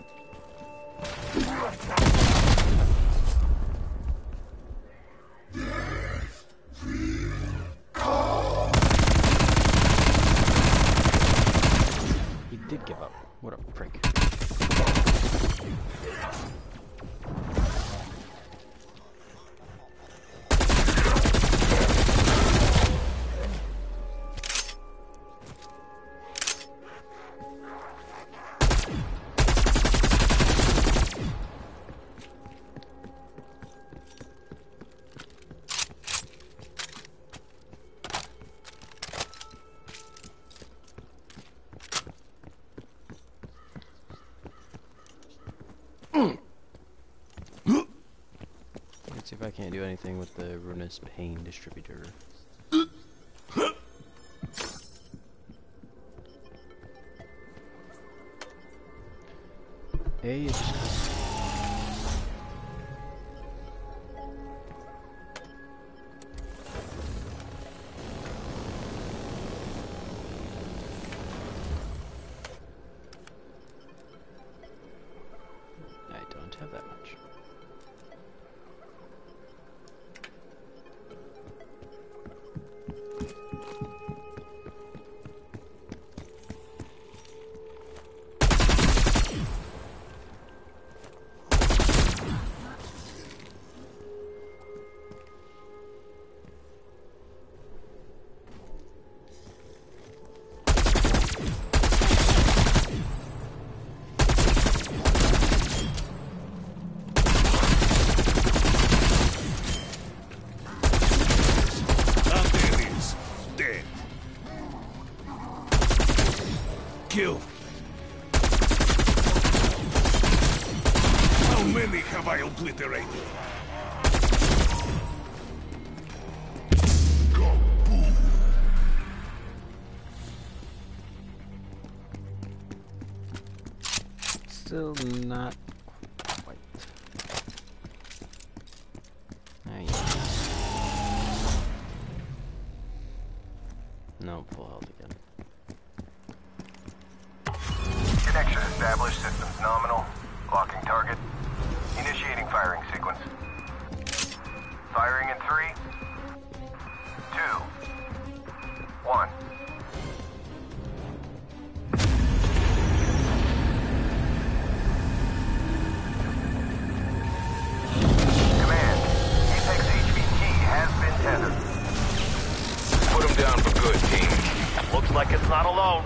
He did give up. What a prick. if I can't do anything with the Ruinous Pain distributor. Hey, it just I don't have that much. Kill. How many have I obliterated? Go boom. Still not quite. Nice. No, full health again. Connection established, systems nominal. Locking target. Initiating firing sequence. Firing in three, two, one. Command, Apex H V T has been tethered. Put him down for good, team. Looks like it's not alone.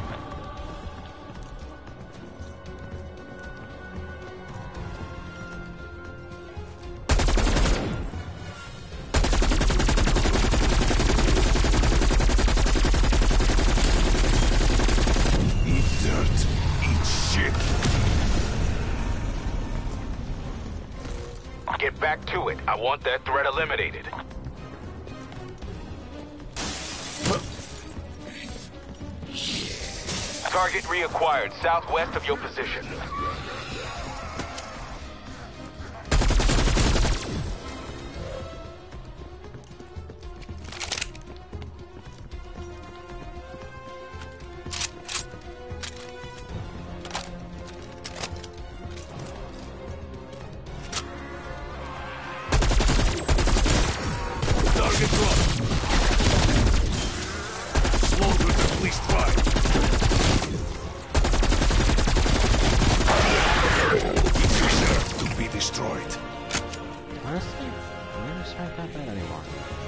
Get back to it. I want that threat eliminated. Target reacquired southwest of your position. Target dropped. Slaughter at least five. It deserves to be destroyed. Honestly, I'm never strike that bad anymore.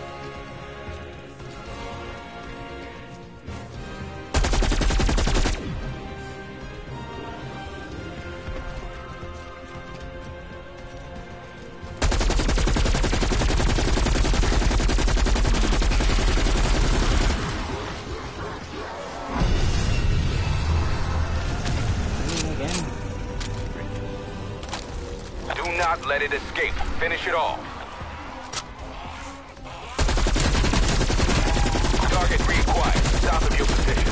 Do not let it escape. Finish it off. Target reacquired south of your position.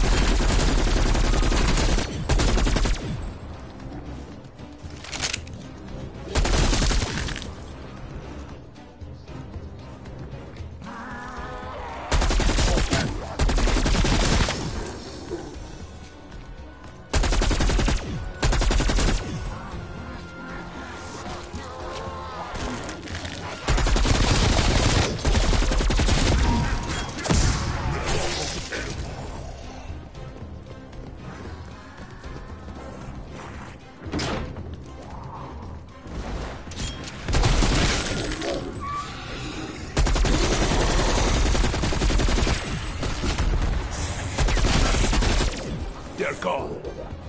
They're gone.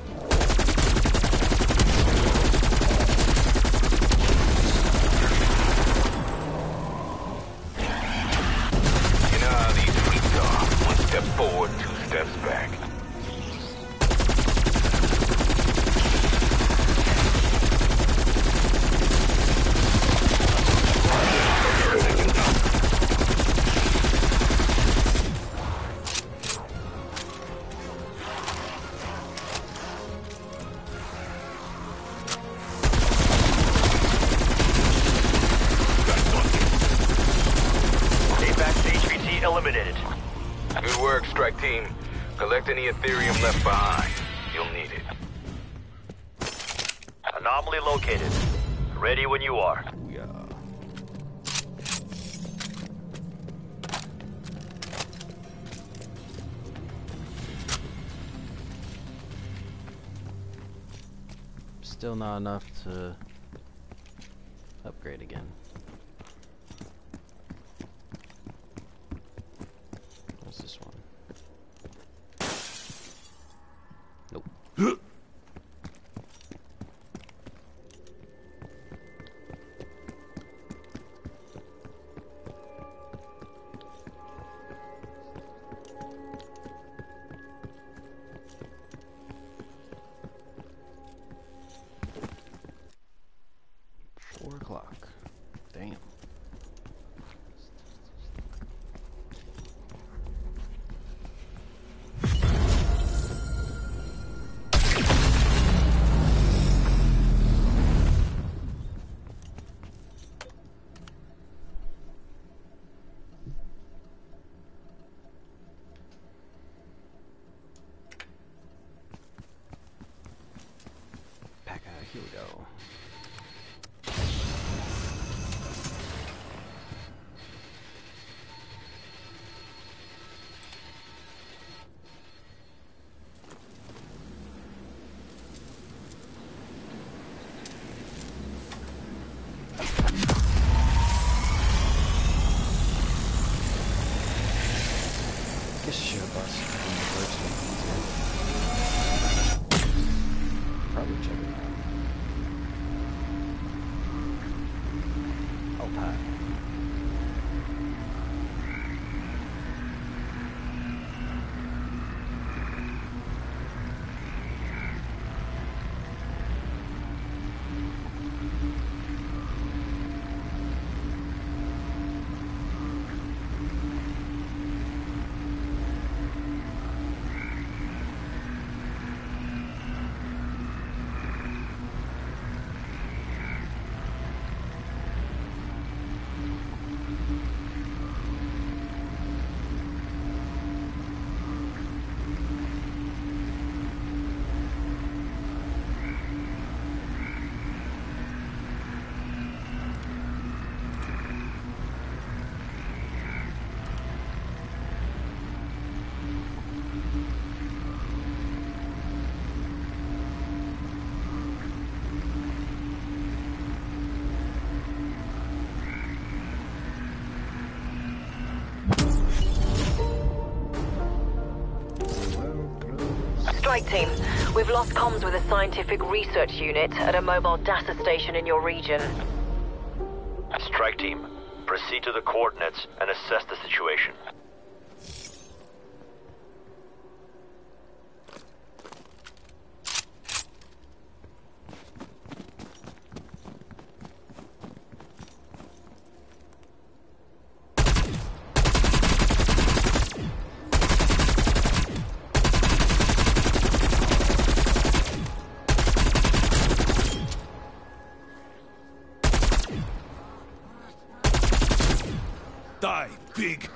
You know how these freaks are. One step forward, two steps back. Team, collect any Ethereum left behind. You'll need it. Anomaly located. Ready when you are. Yeah. Still not enough to upgrade again. What's this one? Nope. Four o'clock. Damn. Pack out. Here we go. Guess I should have bought some from the first one. Probably check it out. Oh, pie. Strike team, we've lost comms with a scientific research unit at a mobile data station in your region. Strike team, proceed to the coordinates and assess the situation. Die, pig!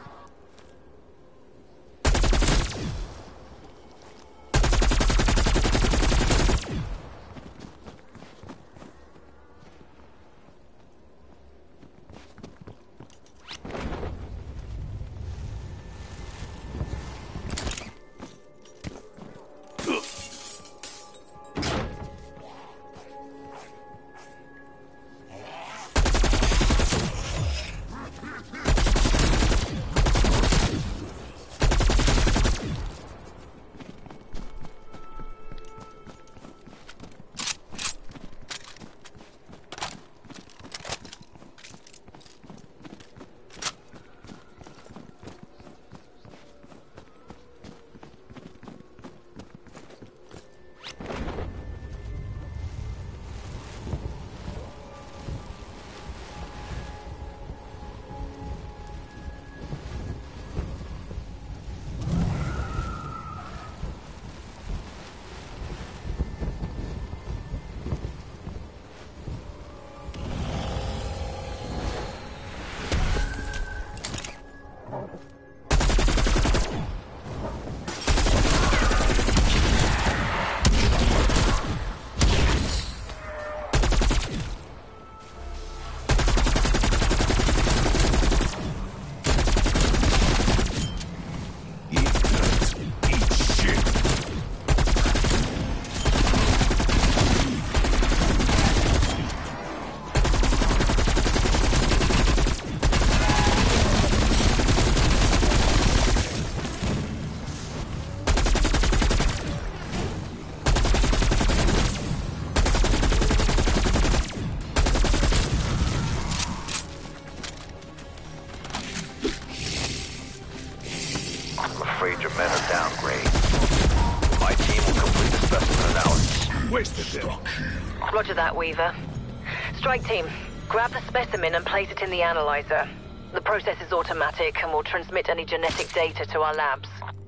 your men are downgrade. My team will complete the specimen analysis. Wasted them. Roger that, Weaver. Strike team, grab the specimen and place it in the analyzer. The process is automatic and will transmit any genetic data to our labs.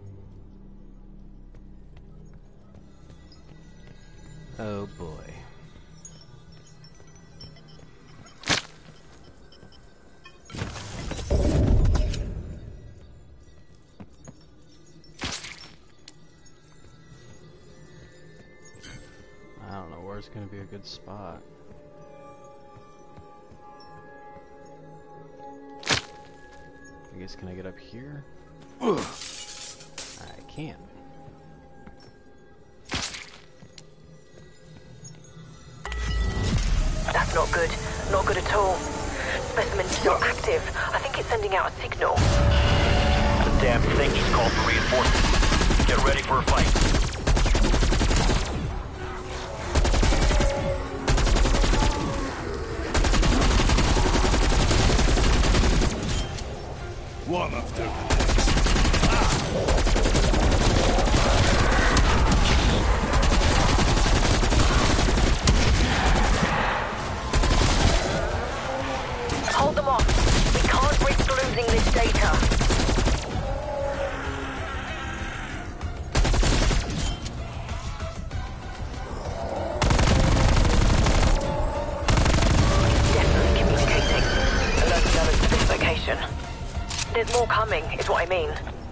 Oh boy. I don't know where's gonna be a good spot. I guess, can I get up here? I can. That's not good. Not good at all. Specimen's still active. I think it's sending out a signal. The damn thing just called for reinforcements. Get ready for a fight. One after Hold them off. We can't risk losing this data. It's definitely communicating. Alerting others to this location. There's more coming, is what I mean.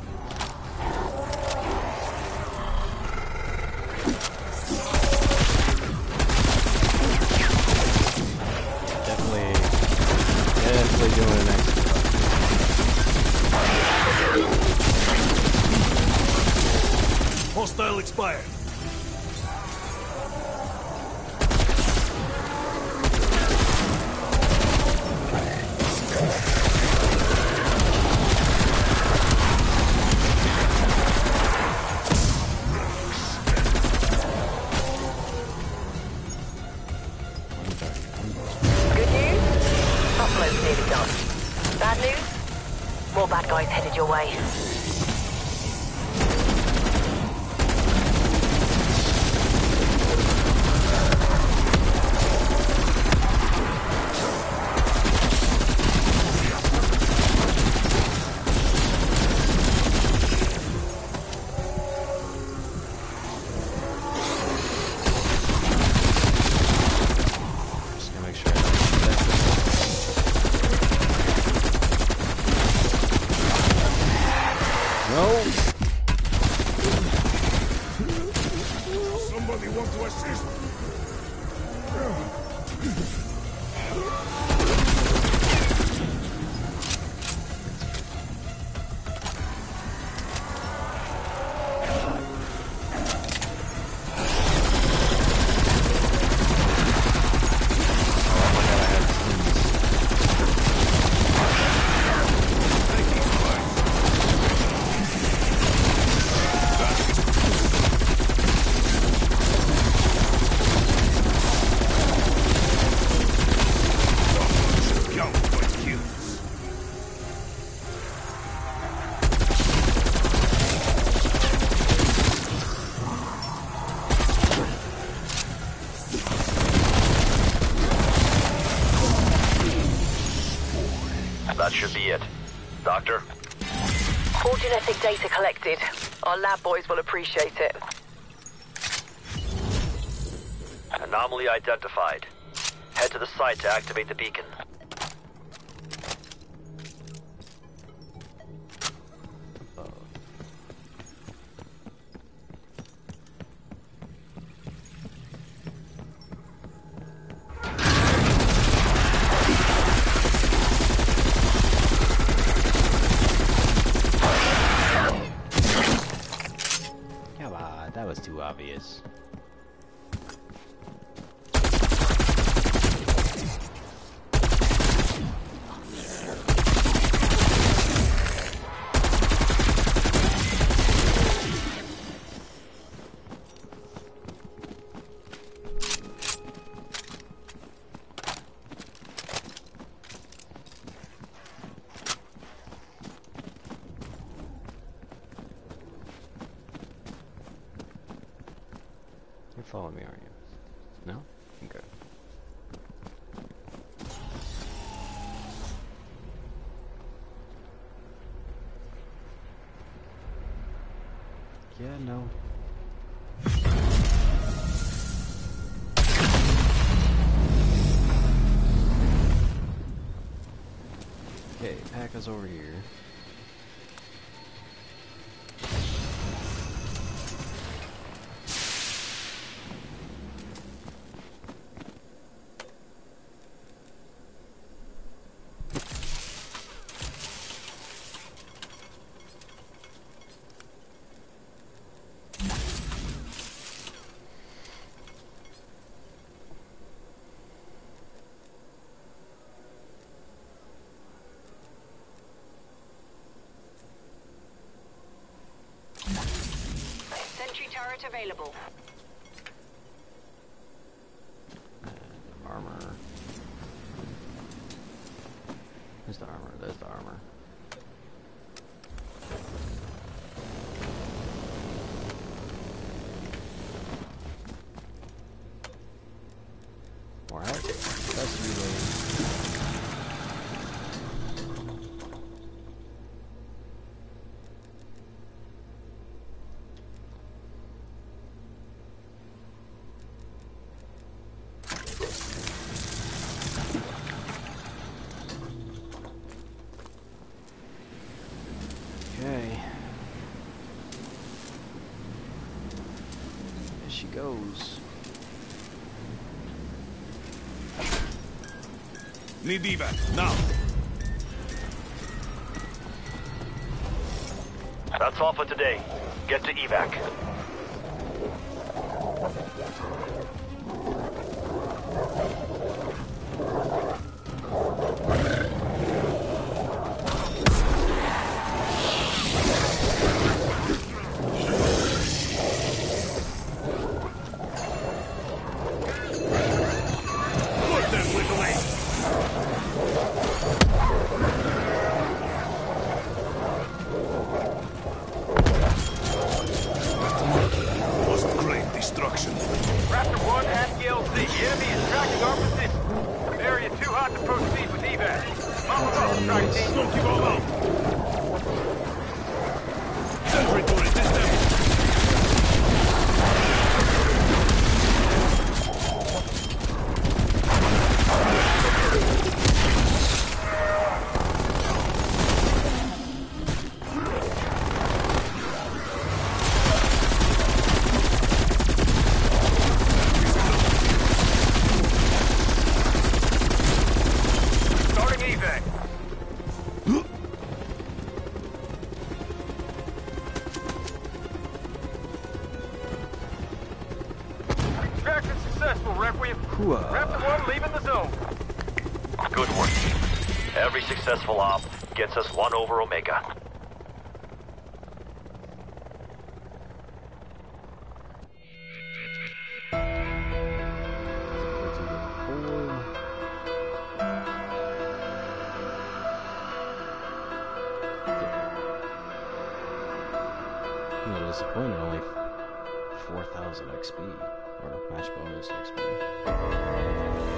Definitely, definitely doing an excellent job. hostile expired. Bad guys headed your way. Just gonna make sure I don't protect No. Somebody want to assist? That should be it. Doctor? All genetic data collected. Our lab boys will appreciate it. Anomaly identified. Head to the site to activate the beacon. Come on, that was too obvious. follow me, aren't you? No? Okay. Yeah, no. Okay, pack us over here. Sentry turret available. Armor. There's the armor. There's the armor. Alright. Let's reload. Okay. There she goes. Need evac, now! That's all for today. Get to evac. Put them with away! Was great destruction. Raptor one at the L C. The enemy is tracking our position. Area too hot to proceed with evac. Mama up, strike team. Don't give all out! Sentry turret, this level! Starting evac. Extraction successful, Requiem. Hooah. Raptor one leaving the zone. Good work, team. Every successful op gets us one over Omega. I'm not disappointed, only four thousand X P, or match bonus X P.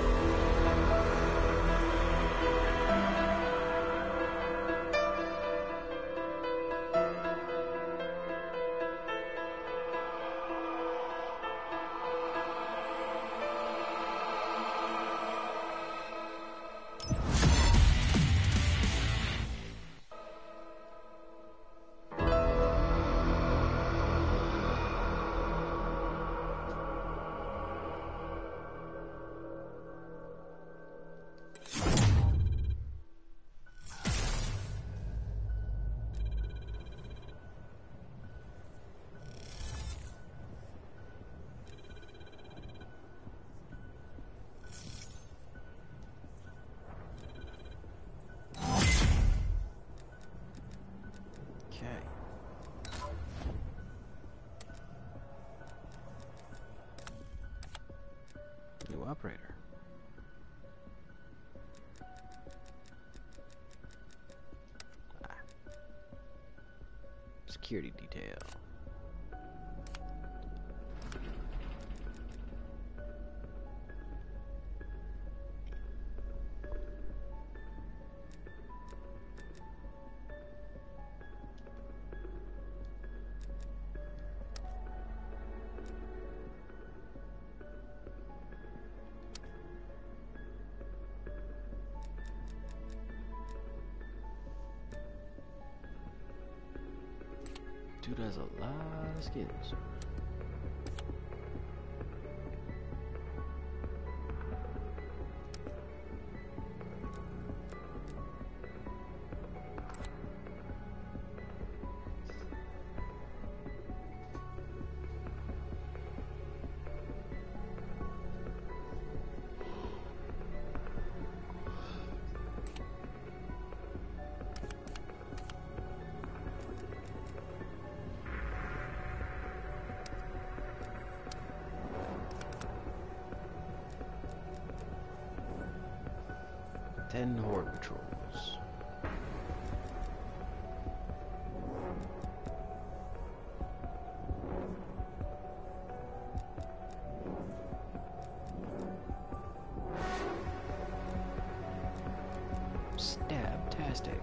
New operator. Ah. Security detail. dude has a lot of skins. Ten horde patrols. Stab-tastic.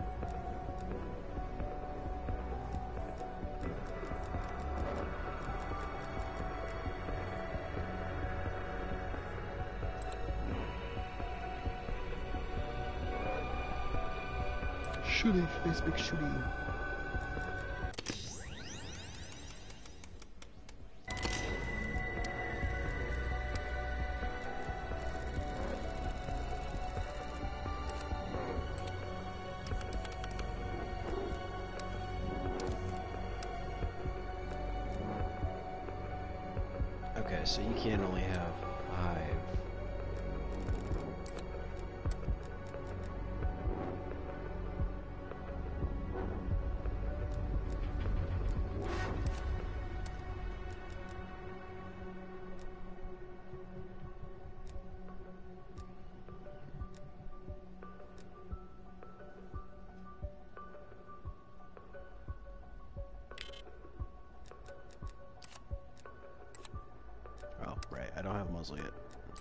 Shooty, Facebook shooty. Okay, so you can only have five. Oh, right, I don't have a muzzle yet.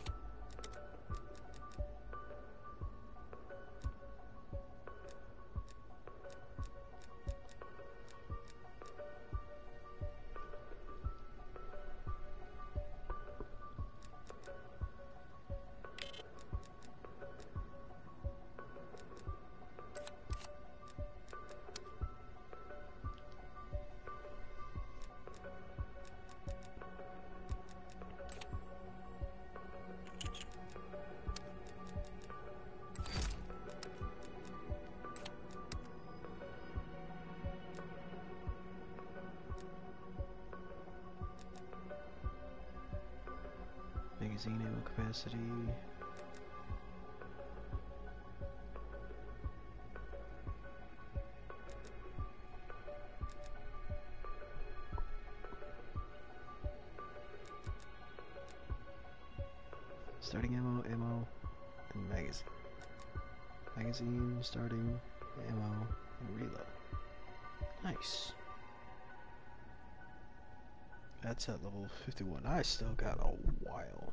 Magazine ammo capacity. Starting ammo, ammo, and magazine. Magazine, starting, ammo, and reload. Nice. That's at level fifty-one. I still got a while.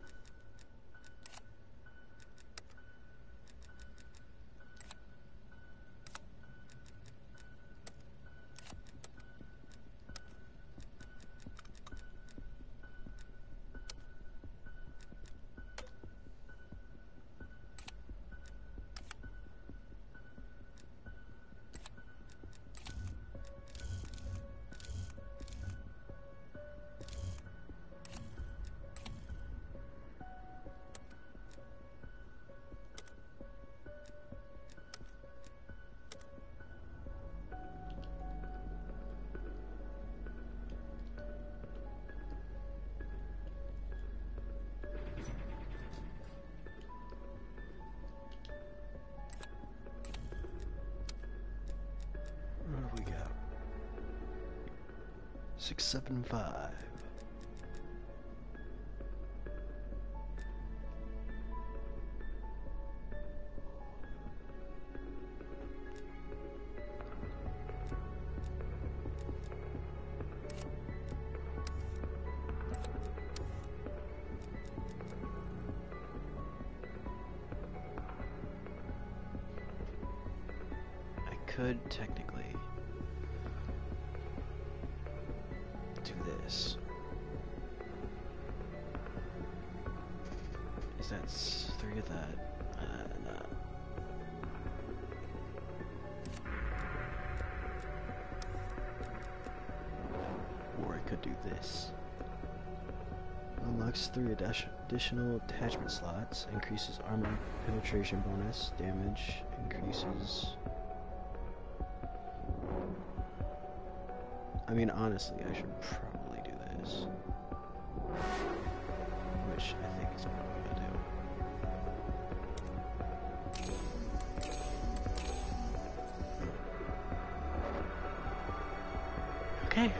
What have we got? Six, seven, five. I could technically do this. Is that s- three of that? Uh, no. Nice. Unlocks three additional attachment slots. Increases armor penetration bonus. Damage increases. I mean, honestly, I should probably do this. Which I think is what I'm gonna do. Okay.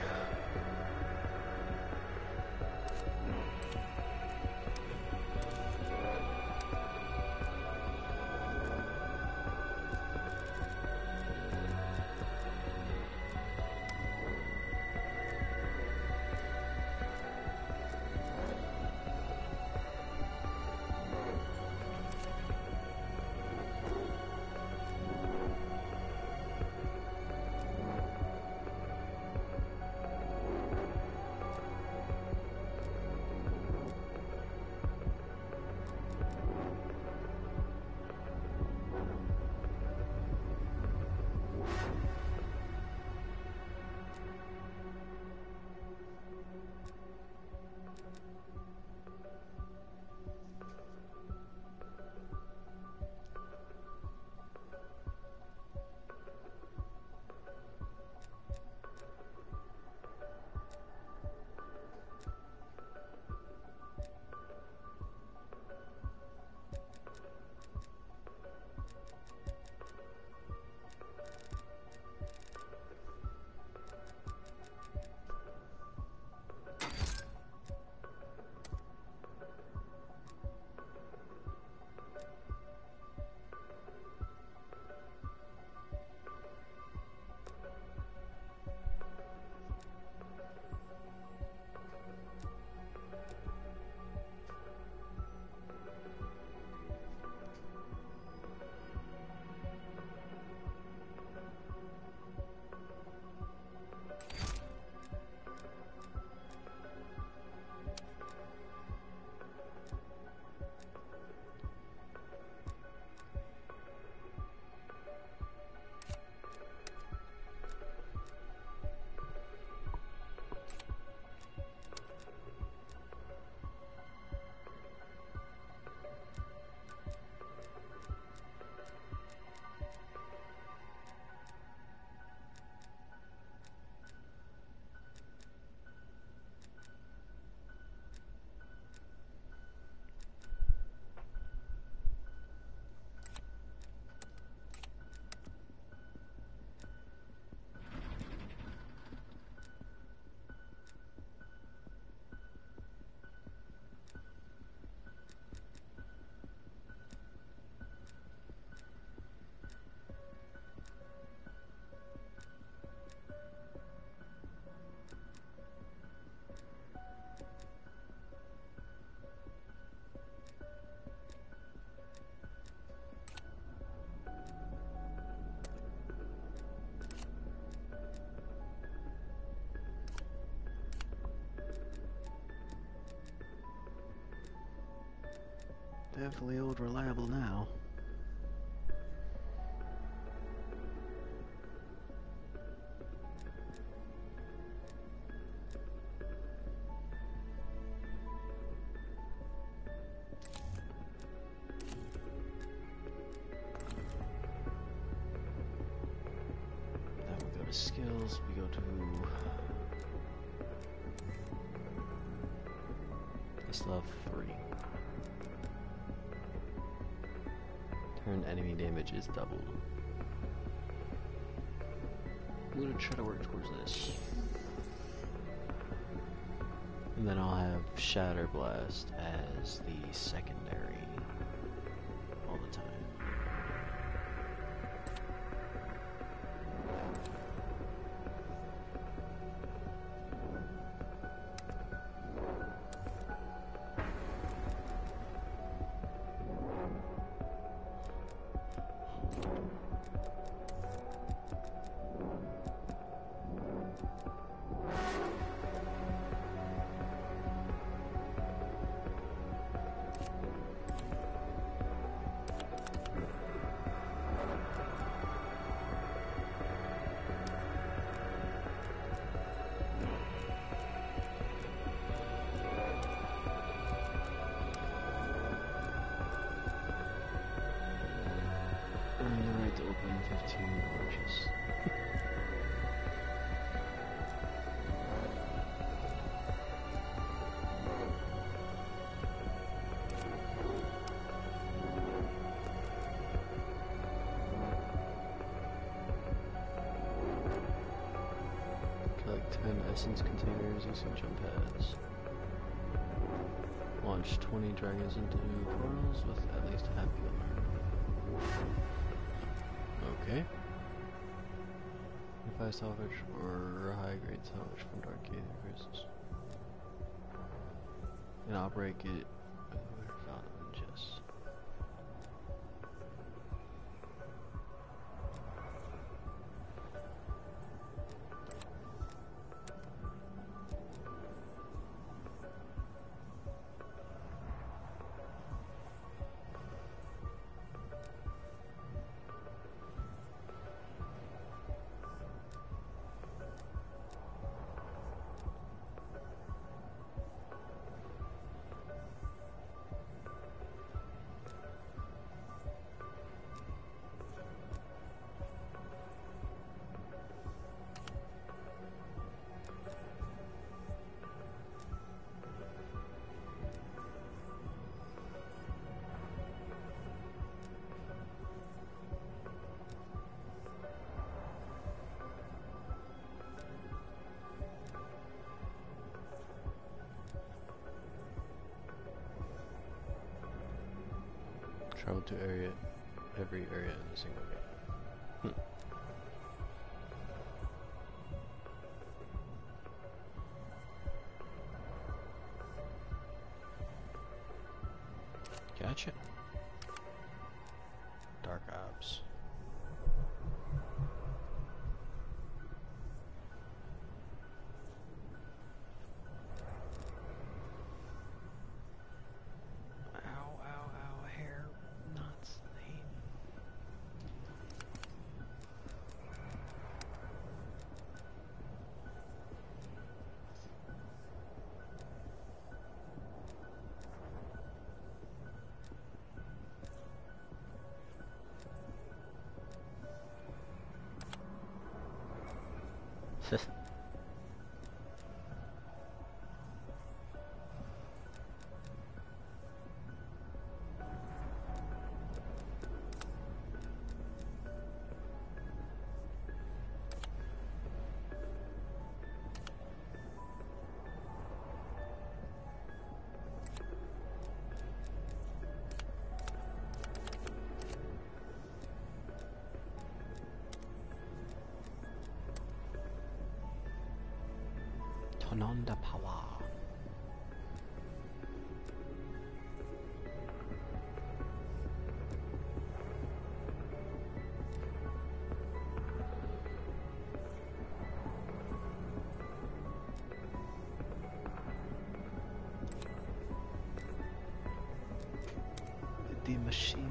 Definitely old reliable now. Then we go to skills, we go to I still have three. Turn enemy damage is doubled. I'm gonna try to work towards this. And then I'll have Shatter Blast as the secondary all the time. and fifteen arches. Collect ten essence containers using jump pads. Launch twenty dragons into portals with at least half heal armor. Okay. If I salvage or high grade salvage from Dark Gate increases. And I'll break it with whatever found in the chest. Travel to area, every area in a single game. Hmm. Gotcha. Dark Ops. Tononda power. The machine.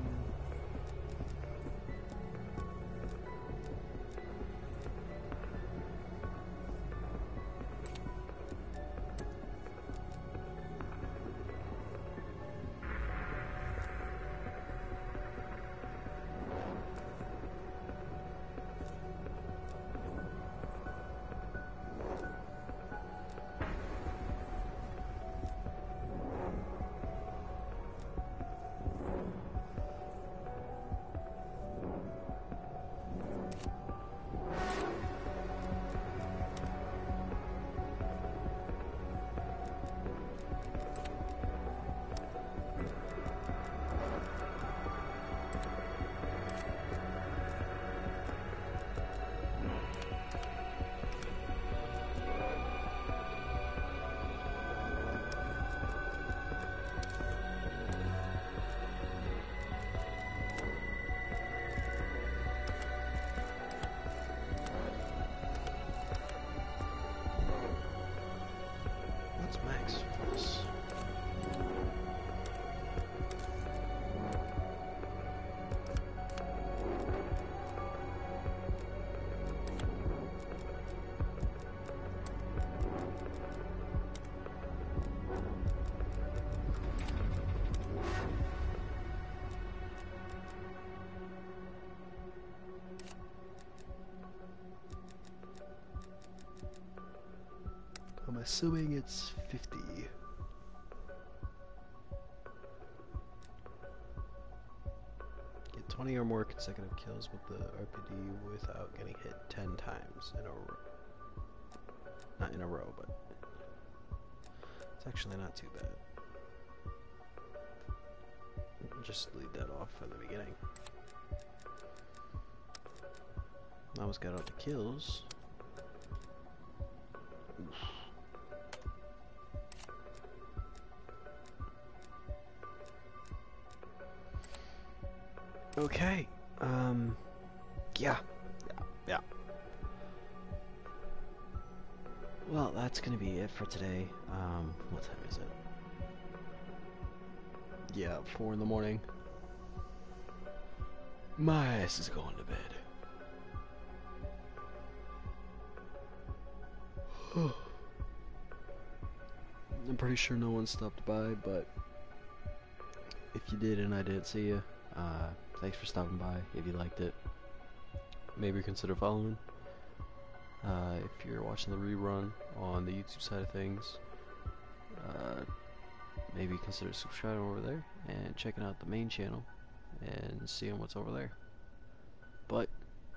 assuming it's fifty. Get twenty or more consecutive kills with the R P D without getting hit ten times in a row. Not in a row, but it's actually not too bad. Just leave that off from the beginning. I almost got all the kills. Oof. Okay. Um. Yeah. Yeah. Yeah. Well, that's gonna be it for today. Um. What time is it? Yeah, four in the morning. My ass is going to bed. I'm pretty sure no one stopped by, but if you did and I didn't see you, uh, thanks for stopping by. If you liked it, maybe consider following. Uh, if you're watching the rerun on the YouTube side of things, uh, maybe consider subscribing over there and checking out the main channel and seeing what's over there. But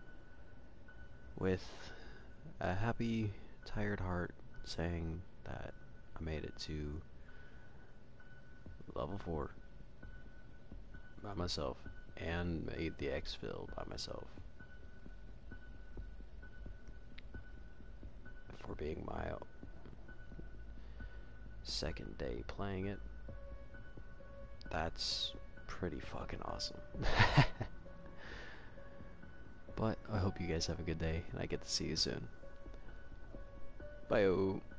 with a happy, tired heart saying that I made it to level four by myself and made the exfil by myself for being my second day playing it. That's pretty fucking awesome. But I hope you guys have a good day and I get to see you soon. Bye-o.